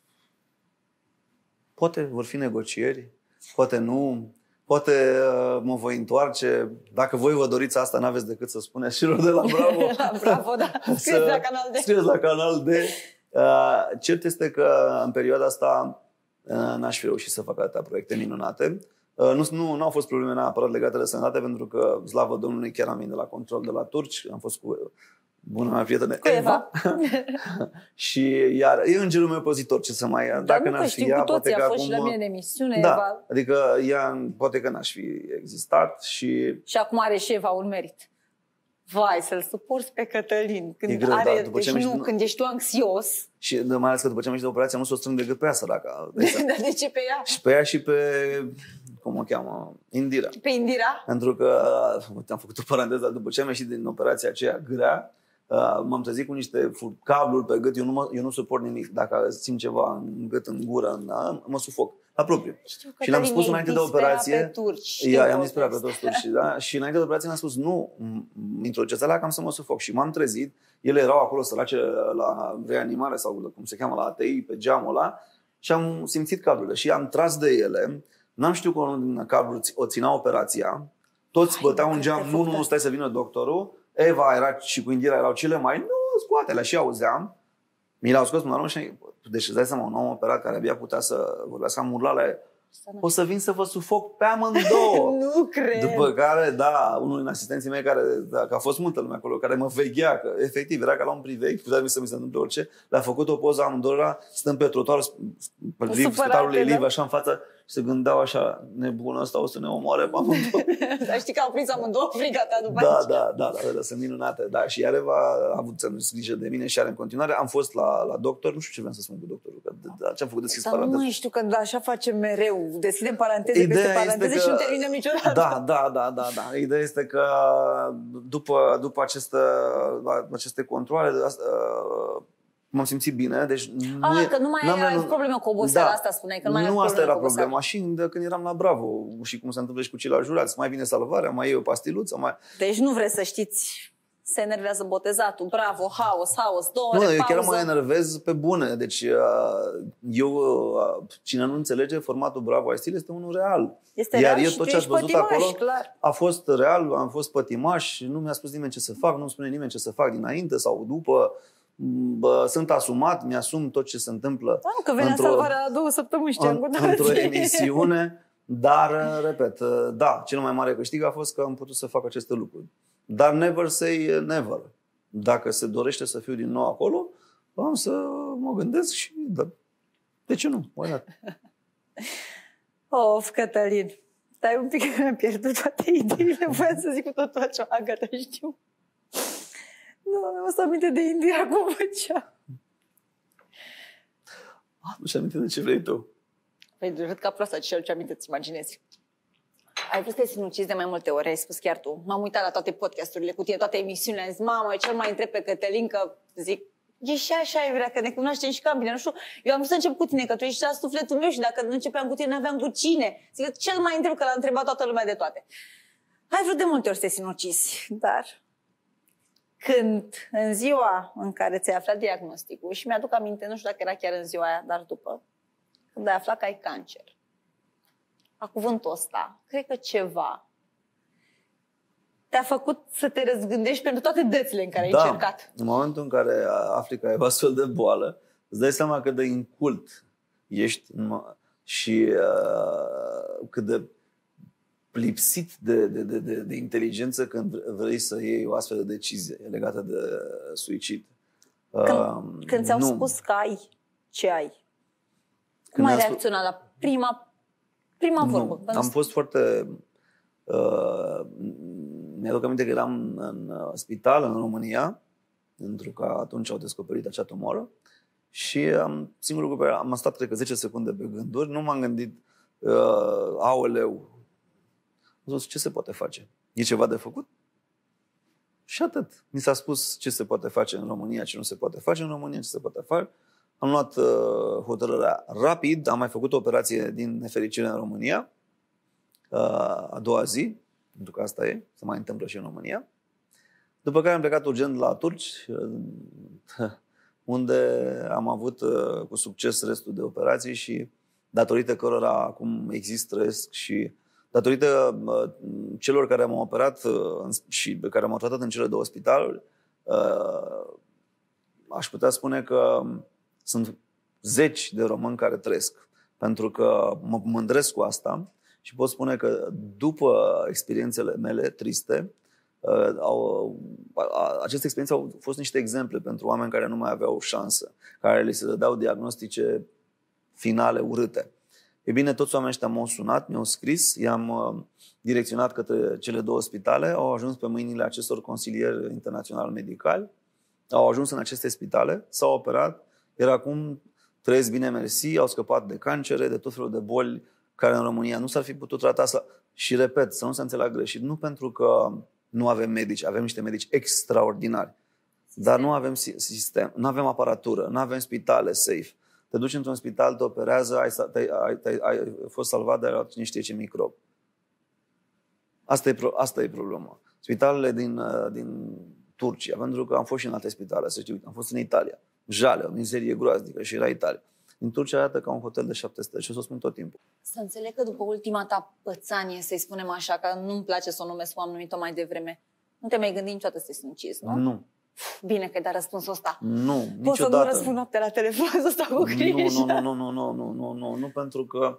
Poate vor fi negocieri, poate nu, poate uh, mă voi întoarce. Dacă voi vă doriți asta, n-aveți decât să spuneți celor de la Bravo.
La Bravo, da. Scrieți la Canal D.
Scrieți la Canal D. Uh, cert este că în perioada asta uh, n-aș fi reușit să fac atâtea proiecte minunate. Uh, nu, nu, nu au fost probleme neapărat legate de sănătate, pentru că, slavă Domnului, chiar am venit de la control de la turci. Am fost cu bună mea prietenă Eva. Și iar e îngerul meu păzitor, ce să mai...
Dar
dacă
nu,
n-aș
că
fi
știu
ea,
cu toții,
poate
a
că
fost
acum...
și la mine în emisiune,
Da,
Eva.
adică ea poate că n-aș fi existat și...
Și acum are și Eva un merit. Vai, să-l suporți pe Cătălin. Când,
E greu,
are,
da, după ce
deci
mi-și-
nu, când ești tu anxios,
Și mai ales că după ce am ieșit de operație, nu s-o strâng decât pe ea, săraca.
dar de ce pe ea?
Și pe ea și pe... cum o cheamă? Indira.
Pe Indira?
Pentru că, am făcut o paranteză, după ce am ieșit din operația aceea grea, m-am trezit cu niște cabluri pe gât, eu nu, mă, eu nu suport nimic. Dacă simt ceva în gât, în gură, în, mă sufoc. La propriu.
Știu,
Și le-am
Cătălin,
spus înainte de
îi dispera
operație.
pe turci. Știu
I-am disperat pe
povestea.
toți turci, da? Și înainte de operație le-am spus, nu, introduceți la cam să mă sufoc. Și m-am trezit, ele erau acolo sărace la reanimare sau cum se cheamă, la A T I, pe geamul ăla, și am simțit cablurile și am tras de ele. N-am știut că unul din cabluri o ținea operația. Toți
Hai,
băteau
mă,
în
cât
geam,
te
nu, nu,
făcut.
nu, stai să vină doctorul. Eva era și cu Indira erau cele mai, nu, scoate-le, și auzeam. Mi le-au scos până la urmă și deci îți dai seama, un om operat care abia putea să vorbească, am urlat la el, o să vin să vă sufoc pe amândouă.
Nu cred.
După care, da, unul din asistenții mei, care, da, că a fost multă lume acolo, care mă veghea, că efectiv era ca la un priveg, putea să mi se întâmple orice, le-a făcut o poză amândouă, stăm pe trotuar, pe spitalul Eliv,
da.
așa în față, și se gândeau așa, nebunul ăsta o să ne omoare pe amândouă.
Dar știi că au prins amândouă frica ta după
Da,
aceea.
da, da, da, da, sunt minunate. Da, și Areva a avut să grijă de mine și are în continuare. Am fost la, la doctor, nu știu ce vreau să spun cu doctorul, că ce am făcut, deschis
Dar
paranteze.
nu mai știu că așa facem mereu. Deschidem paranteze
Ideea
peste paranteze
că,
și nu terminăm niciodată.
Da, da, da, da, da. Ideea este că după, după aceste, aceste controale m-am simțit bine. Deci
A,
nu e,
că nu mai ai
renunț...
probleme cu oboseala,
da.
asta spuneai. Că nu mai
nu
ai
asta era
cu
problema. Și de când eram la Bravo și cum se întâmplă și cu ceilalți jurați. Mai vine salvarea, mai e o pastiluță. Mai...
Deci nu vreți să știți... Se enervează botezatul, bravo, haos, haos, două
Nu,
ore,
eu chiar
pauză.
mă enervez pe bune. Deci eu, cine nu înțelege, formatul Bravo I Still este unul real.
Este
Iar
real
eu
și
tot
tu
ce ați
ești
văzut
pătimaș,
acolo
clar.
a fost real, am fost pătimaș, nu mi-a spus nimeni ce să fac, nu-mi spune nimeni ce să fac dinainte sau după. Bă, sunt asumat, mi-asum tot ce se întâmplă.
Da, că venea salvarea două săptămâni, știam cu
în, într-o emisiune. Dar, repet, da, cel mai mare câștig a fost că am putut să fac aceste lucruri. Dar never say never. Dacă se dorește să fiu din nou acolo, am să mă gândesc și da. De ce nu?
Of, Cătălin, stai un pic că mi-am pierdut toate ideile. Voiam să zic cu totul altceva, gata, știu. Nu, mi-am să aminte de India cum făcea.
Ah, nu-și aminte de ce vrei tu.
Păi, râd ca proasta, ce ce aminte îți imaginezi. Ai vrut să te sinucizi de mai multe ori, ai spus chiar tu. M-am uitat la toate podcasturile cu tine, toate emisiunile. Am zis, mamă, cel mai întreb pe Cătălin că zic, e și așa, e vrea, că ne cunoaștem și cam bine. Nu știu, eu am vrut să încep cu tine, că tu ești la sufletul meu și dacă nu începeam cu tine, n-aveam cu cine. Zic că cel mai întreb, că l-a întrebat toată lumea de toate. Ai vrut de multe ori să te sinucizi, dar când, în ziua în care ți-ai aflat diagnosticul, și mi-aduc aminte, nu știu dacă era chiar în ziua aia, dar după, când ai aflat că ai cancer, la cuvântul ăsta, cred că ceva te-a făcut să te răzgândești pentru toate dățile în care
da,
ai încercat.
În momentul în care afli că ai o astfel de boală, îți dai seama cât de incult ești și uh, cât de lipsit de, de, de, de, de inteligență când vrei să iei o astfel de decizie legată de suicid.
Când,
uh,
când ți-au
nu.
spus că ai ce ai, cum
Când
ai
mi-a
reacționat la prima, prima vorbă?
Nu. Am fost foarte... Uh, mi-aduc aminte că eram în uh, spital în România, pentru că atunci au descoperit acea tumoră și am, singurul lucru pe care am stat, cred că zece secunde pe gânduri, nu m-am gândit, uh, aoleu, am zis, ce se poate face? E ceva de făcut? Și atât. Mi s-a spus ce se poate face în România, ce nu se poate face în România, ce se poate face. Am luat uh, hotărârea rapid, am mai făcut o operație din nefericire în România, uh, a doua zi, pentru că asta e, se mai întâmplă și în România. După care am plecat urgent la turci, uh, unde am avut uh, cu succes restul de operații și datorită cărora acum exist, trăiesc și datorită uh, celor care m-au operat uh, și pe care m-au tratat în cele două spitaluri, uh, aș putea spune că sunt zeci de români care trăiesc. Pentru că mă mândresc cu asta și pot spune că după experiențele mele triste, uh, au, aceste experiențe au fost niște exemple pentru oameni care nu mai aveau șansă, care li se dădeau diagnostice finale urâte. E bine, toți oamenii ăștia m-au sunat, mi-au scris, i-am uh, direcționat către cele două spitale, au ajuns pe mâinile acestor consilieri internaționali medicali, au ajuns în aceste spitale, s-au operat, iar acum trăiesc bine, mersi, au scăpat de cancere, de tot felul de boli care în România nu s-ar fi putut trata. Și repet, să nu se înțeleagă greșit, nu pentru că nu avem medici, avem niște medici extraordinari, dar nu avem sistem, nu avem aparatură, nu avem spitale safe. Te duci într-un spital, te operează, ai, ai, ai, ai fost salvat, dar ai luat cine știe ce microb. Asta e, asta e problema. Spitalele din, din Turcia, pentru că am fost și în alte spitale, să știu, am fost în Italia. Jale, o mizerie groaznică și era Italia. Din Turcia arată ca un hotel de șapte stele și o să o spun tot timpul.
Să înțeleg că după ultima ta pățanie, să-i spunem așa, că nu-mi place să o numesc, cum am numit-o mai devreme, nu te mai gândi niciodată să te sinucizi, nu?
Nu.
Bine că ai dat răspunsul ăsta.
Nu,
Poți
niciodată.
să nu răspund noaptea la telefon, să stau cu grijă.
Nu, nu, nu, nu, nu, nu, nu, nu, nu, pentru că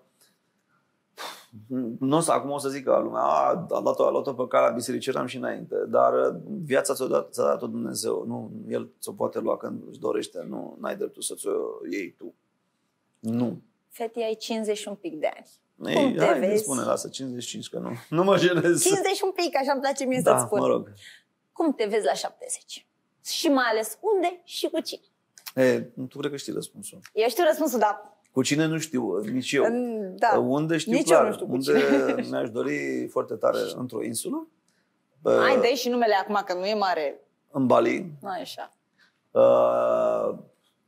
nu, acum o să zic că lumea a, a dat-o, a luat-o pe calea bisericii, eram și înainte, dar viața ți-a dat, ți-a dat-o Dumnezeu, nu, El ți-o poate lua când își dorește, nu ai dreptul să ți-o iei tu. Nu.
Feti, ai cincizeci și un pic de ani.
Ei,
Cum te
hai,
vezi?
spune, lasă, cincizeci și cinci, că nu, nu mă jenez.
cincizeci și un pic, așa îmi place mie
Da,
să-ți spun.
mă rog.
Cum te vezi la șaptezeci? Și mai ales unde și cu cine?
E, tu cred că știi răspunsul.
Eu știu răspunsul, dar...
Cu cine nu știu, nici eu.
Da.
Unde știu
nici
clar,
eu nu știu cu
unde
cine.
mi-aș dori foarte tare într-o insulă.
Hai, dă și numele acum, că nu e mare.
În Bali.
Așa.
Uh,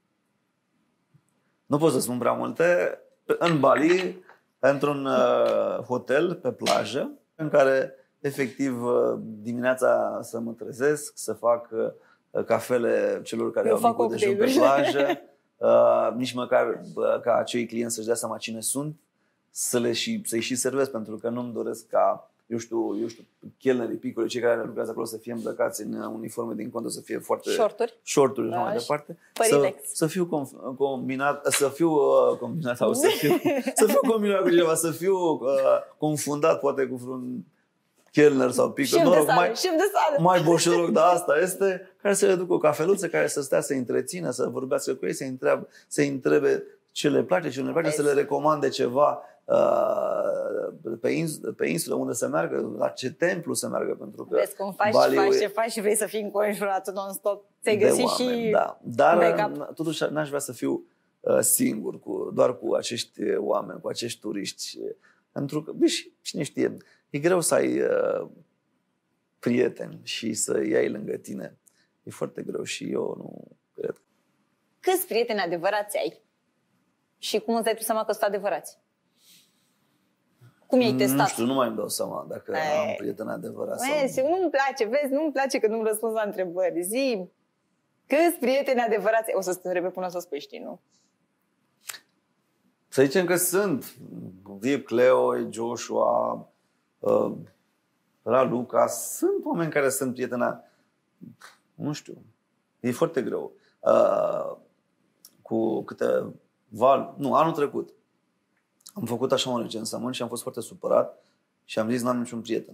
nu pot să spun prea multe. În Bali, într-un uh, hotel pe plajă, în care efectiv dimineața să mă trezesc, să fac uh, cafele celor care
Eu
au micul dejun pe plajă, uh, nici măcar uh, ca acei clienți să-și dea seama cine sunt, să le și, să-i și servesc, pentru că nu-mi doresc ca, eu știu, eu știu, chelnerii, picole, cei care lucrează acolo să fie îmbrăcați în uniforme din contă, să fie foarte...
Shorturi.
Shorturi și
da,
mai departe.
Să,
să fiu combinat, să fiu uh, combinat, sau să fiu, să fiu combinat cu cineva, să fiu uh, confundat poate cu vreun chelner sau picol,
șef
mă rog,
de sală,
mai,
șef de sală.
mai boșoroc, dar asta este, care să le ducă o cafeluță, care să stea să întrețină, să vorbească cu ei, să-i întrebe, să-i întrebe ce le place, ce nu le place, să le recomande ceva uh, pe, ins- pe insulă unde să meargă, la ce templu să meargă, pentru că
vezi cum faci,
Baliul
faci
e...
ce faci și vrei să fii înconjurat non-stop. Ți-ai găsit
oameni,
și
da. Dar
backup.
totuși n-aș vrea să fiu uh, singur, cu, doar cu acești oameni, cu acești turiști. Pentru că, bă, și cine știe, e greu să ai uh, prieteni și să iei lângă tine. E foarte greu și eu nu cred.
Câți prieteni adevărați ai? Și cum îți dai tu seama că sunt adevărați? Cum i-ai testat?
Nu știu, nu mai îmi dau seama dacă
e...
am prieteni adevărați.
Vezi, sau... nu-mi place, vezi, nu-mi place că nu-mi răspunzi la întrebări. Zi, câți prieteni adevărați? O să-ți întrebe până să spui, știi, nu?
Să zicem că sunt. Vip, Cleo, Joshua, uh, Raluca. Sunt oameni care sunt prieteni. Nu știu. E foarte greu. Uh, cu câteva... Nu, anul trecut. Am făcut așa un recensământ și am fost foarte supărat și am zis n-am niciun prieten.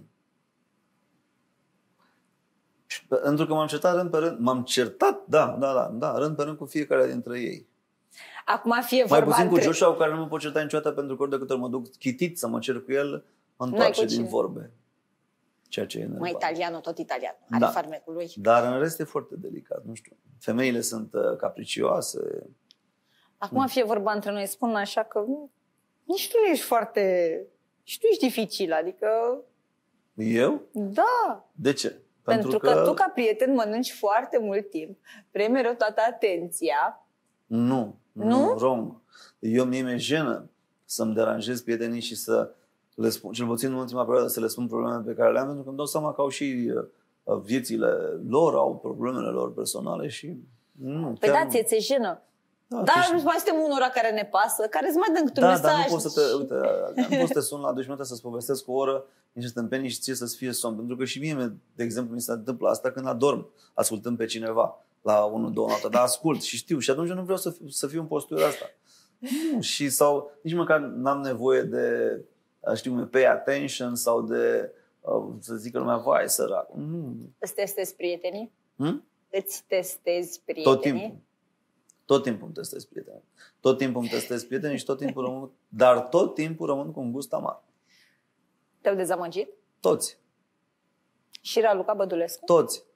Și, pentru că m-am certat rând pe rând. M-am certat, da, da, da, da, rând pe rând cu fiecare dintre ei.
Acum fie
Mai
vorba
puțin
între...
cu Joshua, cu care nu mă pot certa niciodată, pentru că ori de câte ori mă duc chitit să mă cer cu el, mă întoarce din vorbe. Ceea ce e
Mă, italiano, tot italian. Are
da.
farmecul lui.
Dar în rest e foarte delicat, nu știu. Femeile sunt uh, capricioase.
Acum mm. fie vorba între noi, spun așa că nici tu nu ești foarte... Și tu ești dificil, adică...
Eu?
Da.
De ce?
Pentru, Pentru că... că tu ca prieten mănânci foarte mult timp, vrei mereu toată atenția.
Nu, nu, nu, wrong. Eu mie mi-e jenă să-mi deranjez prietenii și să le spun, cel puțin în ultima perioadă, să le spun problemele pe care le am, pentru că îmi dau seama că au și uh, viețile lor, au problemele lor personale și nu.
Păi da, ție ți-e jenă. Da, dar nu mai suntem unora care ne pasă, care îți mai dă câte un
da,
mesaj.
Da, dar nu poți să te, uite, nu poți să te sun la doisprezece minute să-ți povestesc o oră niște stâmpenii și ție să-ți fie somn. Pentru că și mie, de exemplu, mi se întâmplă asta când adorm, ascultând pe cineva la unu două noapte, dar ascult și știu și atunci nu vreau să fiu, să fiu în postura asta. Nu, și sau nici măcar n-am nevoie de, știu, pay attention sau de, să zică lumea, vai, sărac. Nu.
Îți testezi prietenii?
Hmm?
Îți testezi prietenii?
Tot timpul. Tot timpul îmi testez prietenii. Tot timpul îmi testez prietenii și tot timpul rămân, dar tot timpul rămân cu un gust amar.
Te-au dezamăgit?
Toți.
Și Raluca Bădulescu?
Toți.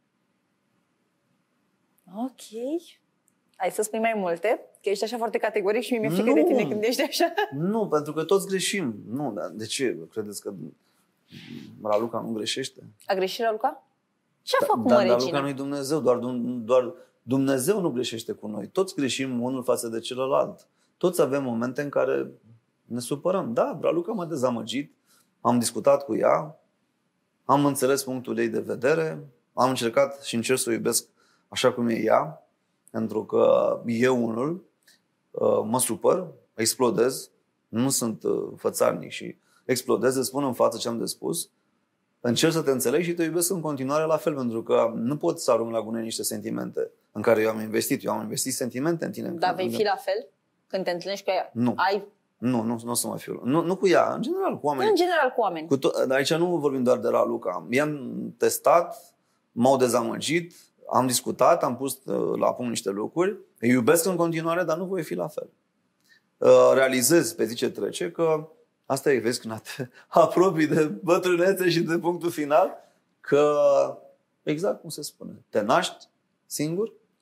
Ok. Hai să spui mai multe, că ești așa foarte categoric și mi-e frică de tine când ești așa.
Nu, pentru că toți greșim. Nu, dar de ce? Credeți că Raluca nu greșește?
A greșit Raluca? Ce a făcut
da,
mă,
Dar Raluca
Regina?
nu-i Dumnezeu, doar, doar Dumnezeu nu greșește cu noi. Toți greșim unul față de celălalt. Toți avem momente în care ne supărăm. Da, Raluca m-a dezamăgit, am discutat cu ea, am înțeles punctul ei de vedere, am încercat și încerc să o iubesc așa cum e ea, pentru că eu unul mă supăr, explodez, nu sunt fățarnic și explodez, îți spun în față ce am de spus, încerc să te înțeleg și te iubesc în continuare la fel, pentru că nu pot să arunc la gunoi niște sentimente în care eu am investit. Eu am investit sentimente în tine.
Dar vei fi la fel când te întâlnești cu ea?
Nu.
Ai...
Nu, nu, nu o să mai fiu. Nu, nu cu ea, în general cu oameni.
În general cu oameni.
Cu to- aici nu vorbim doar de Raluca. I-am testat, m-au dezamăgit, am discutat, am pus la punct niște lucruri. Îi iubesc în continuare, dar nu voi fi la fel. Realizez pe zi ce trece că asta e, vezi, când te apropii de bătrânețe și de punctul final, că exact cum se spune, te naști singur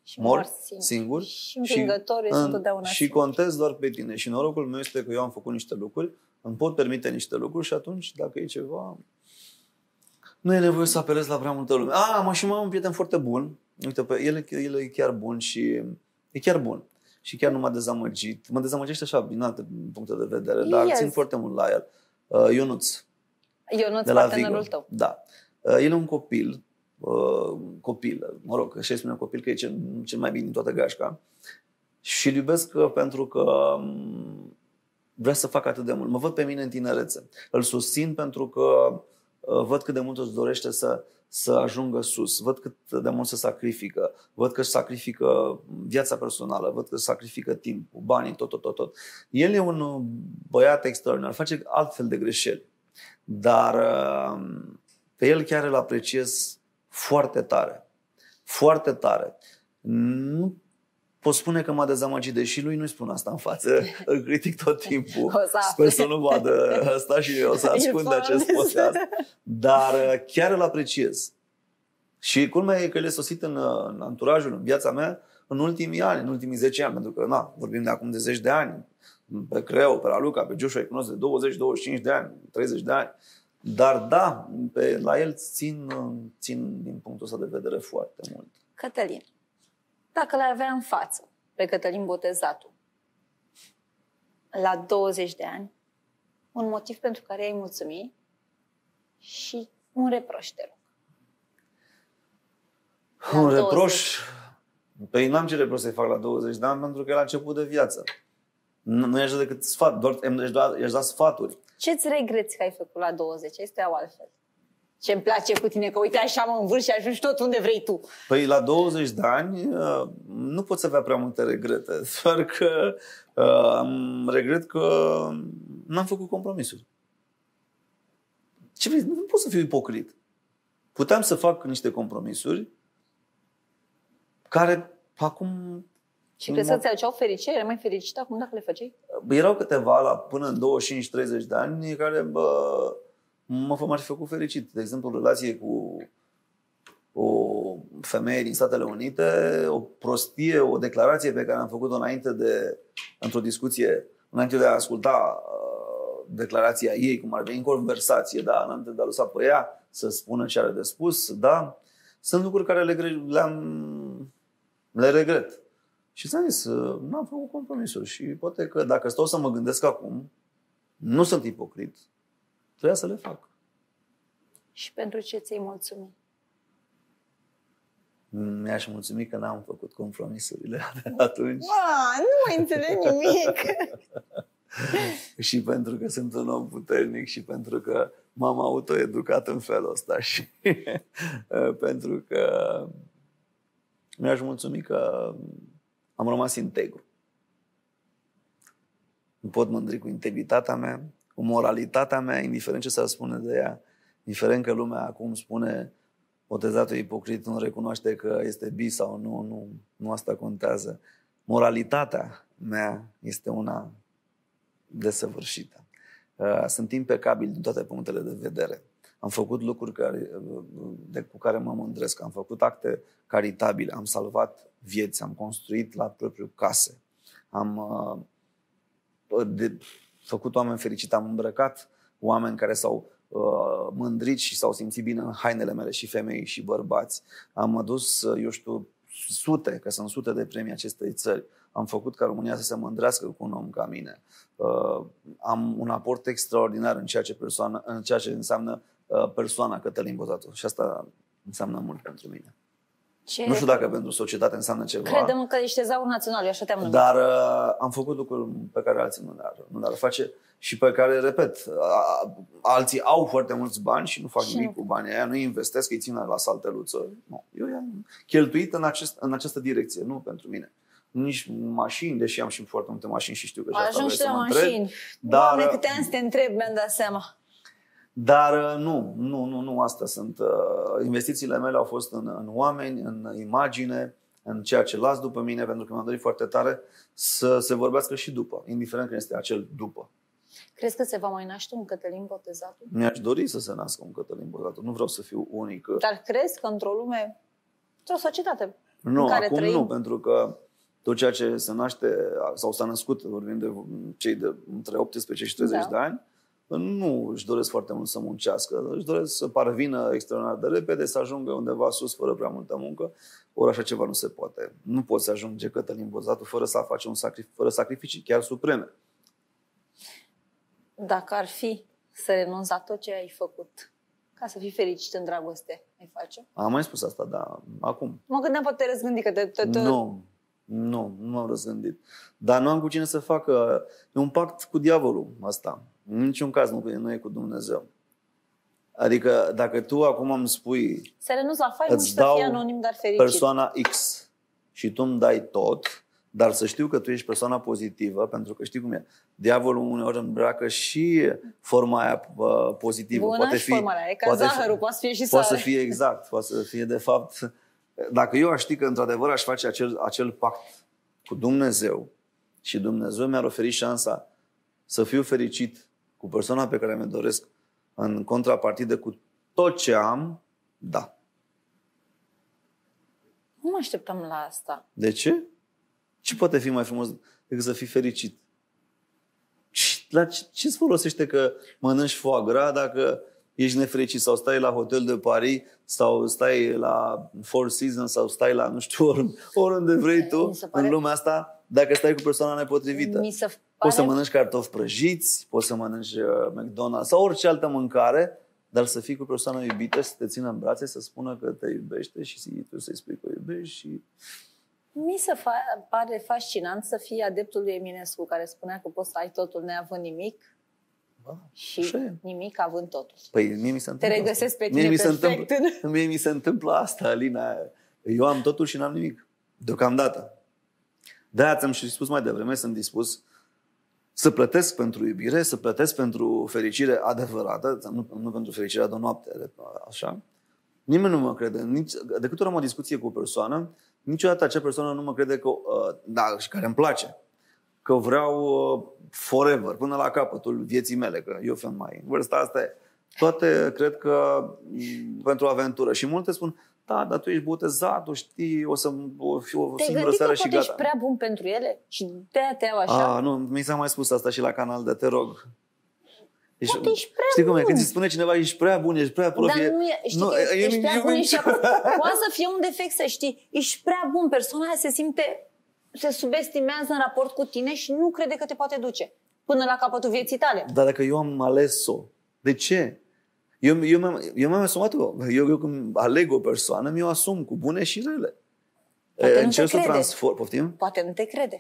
Și mor
singur.
singur. Și învingătorii sunt întotdeauna
Și contez doar pe tine. Și norocul meu este că eu am făcut niște lucruri, îmi pot permite niște lucruri și atunci, dacă e ceva, nu e nevoie să apelez la prea multă lume. Ah, mă, și mai am un prieten foarte bun. Uite, pe el, el e chiar bun și e chiar bun. Și chiar nu m-a dezamăgit. Mă dezamăgește așa, din alte puncte de vedere, dar yes. țin foarte mult la el. Uh, Ionuț.
Ionuț, partenerul tău.
Da. Uh, el e un copil, uh, copil, mă rog, și spune copil că e cel, cel mai bine din toată gașca. Și îl iubesc pentru că um, vrea să facă atât de mult. Mă văd pe mine în tinerețe. Îl susțin pentru că uh, văd cât de mult îți dorește să să ajungă sus, văd cât de mult se sacrifică, văd că își sacrifică viața personală, văd că își sacrifică timpul, banii, tot, tot, tot, tot. El e un băiat extraordinar, face altfel de greșeli, dar pe el chiar îl apreciez foarte tare, foarte tare. Nu pot spune că m-a dezamăgit, deși lui nu-i spun asta în față, îl critic tot timpul, sper să nu vadă asta și eu o să ascund acest podcast, dar chiar îl apreciez. Și culmea e că el e sosit în, în anturajul, în viața mea, în ultimii ani, în ultimii zece ani, pentru că, na, vorbim de acum de zeci de ani, pe Creo, pe Raluca, pe Joshua îi cunosc de douăzeci douăzeci și cinci de ani, treizeci de ani, dar da, pe, la el țin, țin din punctul ăsta de vedere foarte mult.
Cătălin, dacă l-ai avea în față pe Cătălin Botezatul, la douăzeci de ani, un motiv pentru care ai mulțumit și un reproș, te rog.
Un reproș? Păi n-am ce reproș să-i fac la douăzeci de ani, pentru că e la început de viață. Nu, nu i-aș da decât sfat, doar i-aș da, i-aș da sfaturi.
Ce-ți regreți că ai făcut la douăzeci? Este o altfel. Ce-mi place cu tine, că uite așa mă învârși și ajungi tot unde vrei tu.
Păi la douăzeci de ani nu poți avea prea multe regrete, doar că uh, regret că n-am făcut compromisuri. Ce vrei? Nu pot să fiu ipocrit. Puteam să fac niște compromisuri care acum...
Și crezi că ți aduceau fericire? Erai mai fericit acum dacă le făceai?
Erau câteva la până în douăzeci și cinci treizeci de ani care bă, mă m-ar fi făcut fericit. De exemplu, relație cu o femeie din Statele Unite, o prostie, o declarație pe care am făcut-o înainte de, într-o discuție, înainte de a asculta uh, declarația ei, cum ar veni în conversație, da, înainte de a lăsa pe ea să spună ce are de spus, da. Sunt lucruri care le, le-am, le regret. Și ți-am zis, n-am făcut compromisuri și poate că dacă stau să mă gândesc acum, nu sunt ipocrit, trebuia să le fac.
Și pentru ce ți-ai mulțumit?
Mi-aș mulțumi că n-am făcut compromisurile de atunci.
Ua, nu mai înțeleg nimic!
Și pentru că sunt un om puternic și pentru că m-am autoeducat în felul ăsta și pentru că mi-aș mulțumi că am rămas integru. Nu pot mândri cu integritatea mea, cu moralitatea mea, indiferent ce s-ar spune de ea, indiferent că lumea acum spune Botezatul e ipocrit, nu recunoaște că este bi sau nu, nu, nu asta contează. Moralitatea mea este una desăvârșită. Sunt impecabil din toate punctele de vedere. Am făcut lucruri care, de, cu care mă mândresc. Am făcut acte caritabile, am salvat vieți, am construit la propriu case. Am uh, de, făcut oameni fericiți, am îmbrăcat oameni care s-au uh, mândrit și s-au simțit bine în hainele mele, și femei și bărbați. Am adus, eu știu, sute, că sunt sute de premii acestei țări. Am făcut ca România să se mândrească cu un om ca mine. Uh, am un aport extraordinar în ceea ce, persoană, în ceea ce înseamnă uh, persoana Cătălin Botezatul. Și asta înseamnă mult pentru mine. Ce? Nu știu dacă pentru societate înseamnă ceva.
Credem că ești tezaur național, eu așa te-am numit.
Dar uh, am făcut lucruri pe care alții nu le-ar, nu le-ar face și pe care, repet, uh, alții au foarte mulți bani și nu fac și nimic nu. cu banii aia, nu investesc, îi țin la salteluță. Nu. Eu i-am cheltuit în, acest, în această direcție, nu pentru mine. Nici mașini, deși am și foarte multe mașini și știu că și asta vrei să mă întreb.
Dar, Doamne, câte ani să te întreb, mi-am dat seama.
Dar nu, nu, nu, nu asta sunt. Investițiile mele au fost în, în oameni, în imagine, în ceea ce las după mine, pentru că mi-am dorit foarte tare să se vorbească și după, indiferent că este acel după.
Crezi că se va mai naște un Cătălin Botezatul?
Mi-aș dori să se nască un Cătălin Botezatul. Nu vreau să fiu unic.
Dar crezi că într-o lume, într-o societate
Nu,
în care
acum
trăim?
nu, pentru că tot ceea ce se naște sau s-a născut, vorbim de cei de între optsprezece și treizeci
Da.
de ani, nu își doresc foarte mult să muncească, își doresc să parvină extraordinar de repede, să ajungă undeva sus fără prea multă muncă, ori așa ceva nu se poate. Nu poți să ajungi Cătălin Bozatu fără să faci un sacrific, fără sacrificii, chiar supreme.
Dacă ar fi să renunți la tot ce ai făcut ca să fii fericit în dragoste, ai face?
Am mai spus asta, dar acum.
Mă gândeam poate te răzgândi că te... te, te...
Nu, nu, nu m-am răzgândit. Dar nu am cu cine să facă. E un pact cu diavolul asta. În niciun caz nu, nu e cu Dumnezeu. Adică dacă tu acum îmi spui
Să renunți la faimă și să fii anonim, dar fericit.
persoana X și tu îmi dai tot, dar să știu că tu ești persoana pozitivă, pentru că știi cum e. Diavolul uneori îmbracă și forma aia uh, pozitivă.
Bună
poate
și
fi,
forma aia. E ca
poate
zahărul,
fi,
poate să fie și
poate
sare.
să fie exact, poate să fie de fapt. Dacă eu aș ști că într-adevăr aș face acel, acel pact cu Dumnezeu și Dumnezeu mi-ar oferi șansa să fiu fericit cu persoana pe care mi-o doresc în contrapartidă cu tot ce am, da.
Nu mă așteptam la asta.
De ce? Ce poate fi mai frumos decât să fii fericit? La ce, ce-ți folosește că mănânci foie gras dacă ești nefericit sau stai la hotel de Paris sau stai la Four Seasons sau stai la nu știu ori, oriunde vrei tu pare... în lumea asta dacă stai cu persoana nepotrivită?
Mi se pare...
Poți să mănânci cartofi prăjiți, poți să mănânci uh, McDonald's sau orice altă mâncare, dar să fii cu persoana iubită, să te țină în brațe, să spună că te iubește și tu să-i spui că o iubești și...
Mi se fa- pare fascinant să fii adeptul lui Eminescu, care spunea că poți să ai totul neavând nimic
Ba,
și nimic având totul.
Păi mie mi se întâmplă
Te regăsesc
asta.
pe tine
mie mi se
perfect.
întâmplă, mie mi se întâmplă asta, Alina. Eu am totul și n-am nimic. Deocamdată. De-aia ți-am și spus mai devreme, sunt dispus să plătesc pentru iubire, să plătesc pentru fericire adevărată, nu, nu pentru fericirea de o noapte, așa. Nimeni nu mă crede. Nici, de câte ori am o discuție cu o persoană, niciodată acea persoană nu mă crede că, uh, da, și care îmi place, că vreau uh, forever, până la capătul vieții mele, că eu fiind mai în vârsta asta e. Toate cred că m- pentru aventură. Și multe spun, da, dar tu ești botezat, tu știi, o să o fi o singură seară și gata.
Te-ai gândit că poate ești prea bun pentru ele? Și de-aia te iau așa?
A, nu, mi s-a mai spus asta și la canal, de te rog. Ești,
poate ești prea
știi cum e?
bun.
Când îți spune cineva, ești prea bun, ești prea profi.
Dar nu e, știi
nu,
că
e,
ești
e,
prea
e,
bun
e,
și poate să fie un defect, să știi. Ești prea bun, persoana aia se simte, se subestimează în raport cu tine și nu crede că te poate duce până la capătul vieții tale.
Dar dacă eu am ales-o, de ce? Eu, eu, mi-am, eu mi-am asumat-o. Eu, eu când aleg o persoană, mi-o asum cu bune și rele.
Poate
Încerc
nu te
să
crede.
transform. Poftim?
Poate nu te crede.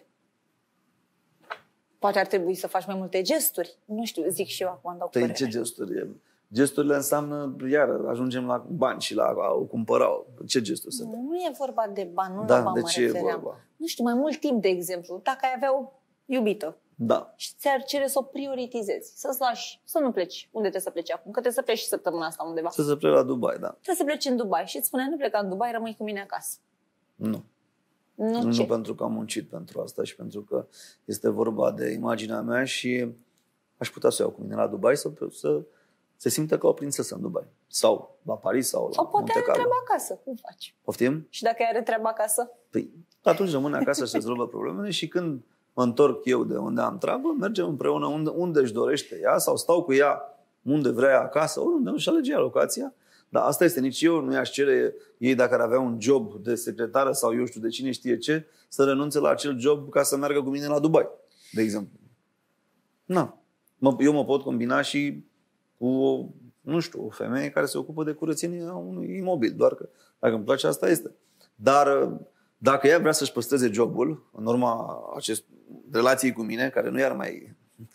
Poate ar trebui să faci mai multe gesturi. Nu știu, zic și eu acum, îmi dau
Păi
părere.
ce gesturi? Gesturile înseamnă, iar ajungem la bani și la a o cumpăra. Ce gesturi sunt?
Nu e vorba de bani, nu
Da,
la bani
de
mă
ce e
refeream.
vorba?
Nu știu, mai mult timp, de exemplu. Dacă ai avea o iubită
Da.
și ți-ar cere să o prioritizezi, să-ți lași, să nu pleci. Unde trebuie să pleci acum? Că trebuie să pleci și săptămâna asta undeva.
Să se plec la Dubai, da.
Trebuie să pleci în Dubai și îți spune, nu pleca în Dubai, rămâi cu mine acasă.
Nu.
Nu,
Nu
ce?
pentru că am muncit pentru asta și pentru că este vorba de imaginea mea și aș putea să o iau cu mine la Dubai să, să se simtă ca o prințesă în Dubai. Sau la Paris sau la
Sau poate
Monte
are
Carlo.
treaba acasă. Cum faci?
Poftim?
Și dacă are treaba acasă?
Păi atunci rămâne acasă și se rezolvă problemele și când mă întorc eu de unde am treabă, mergem împreună unde, unde își dorește ea sau stau cu ea unde vrea ea acasă, oriunde își alege ea locația. Dar asta este, nici eu nu i-aș cere ei dacă ar avea un job de secretară sau eu știu de cine știe ce, să renunțe la acel job ca să meargă cu mine la Dubai, de exemplu. Na. Eu mă pot combina și cu o, nu știu, o femeie care se ocupă de curățenia unui imobil, doar că dacă îmi place asta este. Dar dacă ea vrea să-și păstreze jobul în urma acest relației cu mine, care nu i-ar mai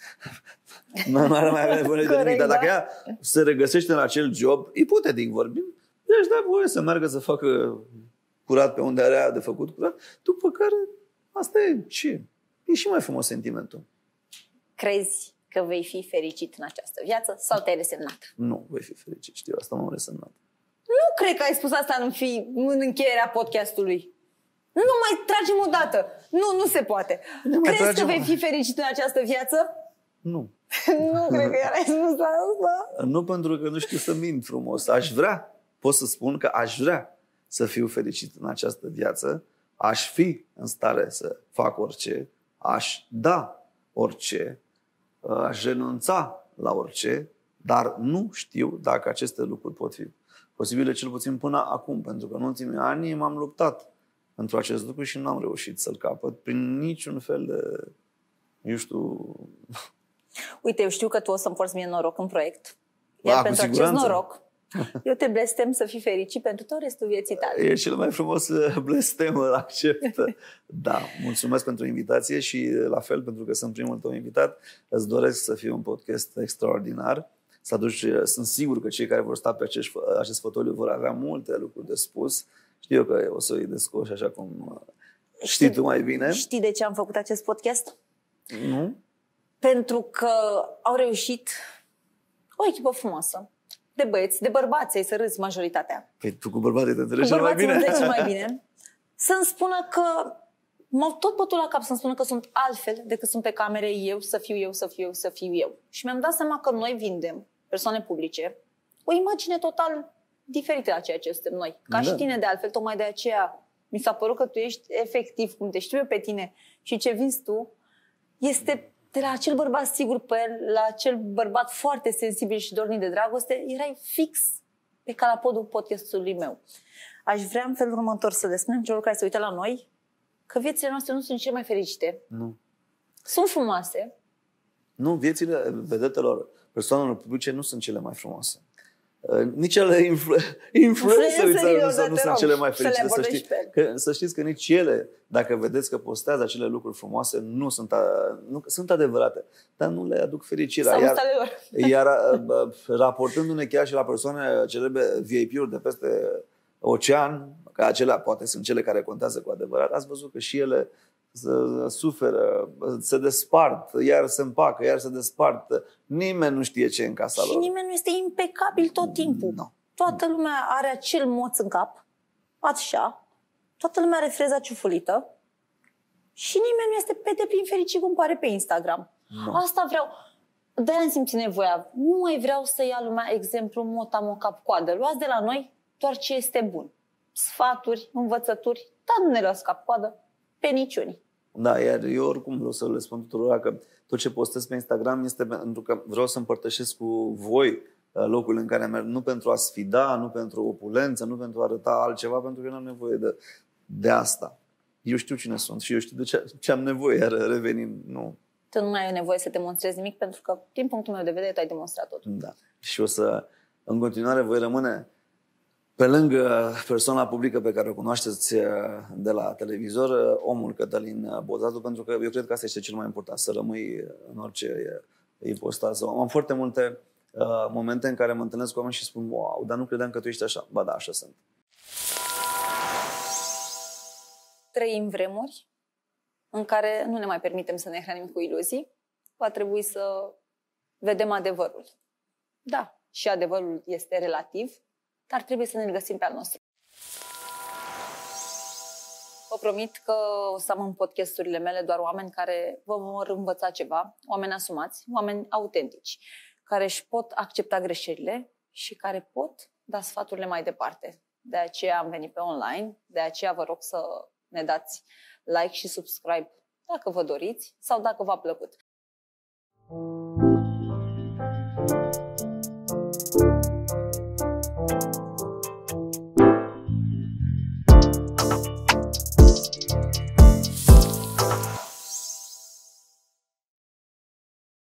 nu ar mai avea nevoie de nimic, dar dacă ea se regăsește în acel job, ipotetic vorbim, i-aș da voie să meargă să facă curat pe unde are de făcut curat, după care asta e ce? E și mai frumos sentimentul.
Crezi că vei fi fericit în această viață sau te-ai resemnat?
Nu voi fi fericit, știu, asta m-am resemnat.
Nu cred că ai spus asta în, fi, în încheierea podcastului. Nu mai tragem o dată. Nu, nu se poate.
Nu mai
Crezi
tragem.
că vei fi fericit în această viață?
Nu.
Nu cred că iar ai spus asta.
Nu pentru că nu știu să mint frumos. Aș vrea. Pot să spun că aș vrea să fiu fericit în această viață, aș fi în stare să fac orice, aș da orice, aș renunța la orice, dar nu știu dacă aceste lucruri pot fi posibile, cel puțin până acum, pentru că în ultimii ani m-am luptat pentru acest lucru și nu am reușit să-l capăt prin niciun fel de, eu știu...
Uite, eu știu că tu o să-mi porți mie noroc în proiect. Iar
A,
pentru acest noroc, eu te blestem să fii fericit pentru tot restul vieții tale.
E cel mai frumos blestem, îl accept. Da, mulțumesc pentru invitație și la fel, pentru că sunt primul tău invitat, îți doresc să fie un podcast extraordinar. Să aduci, sunt sigur că cei care vor sta pe acest, acest fotoliu vor avea multe lucruri de spus. Știu eu că o să îi descoși așa cum știi, știi tu mai bine.
Știi de ce am făcut acest podcast?
Nu?
Pentru că au reușit o echipă frumoasă. De băieți, de bărbați, ai să râzi majoritatea.
Păi tu cu bărbații te înțelegi cel mai bine.
Cu mai bine. Să-mi spună că m-au tot bătut la cap să-mi spună că sunt altfel decât sunt pe camere eu, să fiu eu, să fiu eu, să fiu eu. Și mi-am dat seama că noi vindem, persoane publice, o imagine total diferită la ceea ce suntem noi. Ca da. Și tine de altfel, tocmai de aceea mi s-a părut că tu ești efectiv, cum te știu eu pe tine și ce vinzi tu, este de la acel bărbat sigur pe el, la acel bărbat foarte sensibil și dornic de dragoste, erai fix pe calapodul podcastului meu. Aș vrea în felul următor să le spunem celor care se uită la noi că viețile noastre nu sunt cele mai fericite.
Nu.
Sunt frumoase.
Nu, viețile vedetelor, persoanelor publice nu sunt cele mai frumoase. Nici ale influ- influencerilor nu, nu sunt cele mai fericite. Să, știi, că, să știți că nici ele, dacă vedeți că postează acele lucruri frumoase, nu sunt, a, nu, sunt adevărate, dar nu le aduc fericirea. Iar, iar raportându-ne chiar și la persoane celebre V I P-uri de peste ocean, că acelea poate sunt cele care contează cu adevărat, ați văzut că și ele suferă, se despart, iar se împacă, iar se despart. Nimeni nu știe ce e în casa
și
lor.
Și nimeni nu este impecabil tot timpul.
No.
Toată lumea are acel moț în cap, așa, toată lumea are freza ciufulită și nimeni nu este pe deplin fericit cum pare pe Instagram. No. Asta vreau. De-aia am simțit nevoia. Nu mai vreau să ia lumea exemplu motamo cap-coadă. Luați de la noi doar ce este bun. Sfaturi, învățături, dar nu ne luați cap-coadă pe niciunii.
Da, iar eu oricum vreau să le spun tuturor că tot ce postez pe Instagram este pentru că vreau să împărtășesc cu voi locul în care merg, nu pentru a sfida, nu pentru opulență, nu pentru a arăta altceva, pentru că nu am nevoie de, de asta. Eu știu cine sunt și eu știu de ce, ce am nevoie, iar revenind, nu.
Tu nu mai ai nevoie să demonstrezi nimic, pentru că, din punctul meu de vedere, tu ai demonstrat tot.
Da. Și o să, în continuare, voi rămâne pe lângă persoana publică pe care o cunoașteți de la televizor, omul Cătălin Botatu, pentru că eu cred că asta este cel mai important, să rămâi în orice ipostază. Am foarte multe uh, momente în care mă întâlnesc cu oameni și spun, wow, dar nu credeam că tu ești așa. Ba da, așa sunt.
Trăim vremuri în care nu ne mai permitem să ne hrănim cu iluzii. Va trebui să vedem adevărul. Da, și adevărul este relativ, dar trebuie să ne găsim pe al nostru. Vă promit că o să am în podcasturile mele doar oameni care vă vor învăța ceva, oameni asumați, oameni autentici, care își pot accepta greșelile și care pot da sfaturile mai departe. De aceea am venit pe online, de aceea vă rog să ne dați like și subscribe dacă vă doriți sau dacă v-a plăcut. Thank you.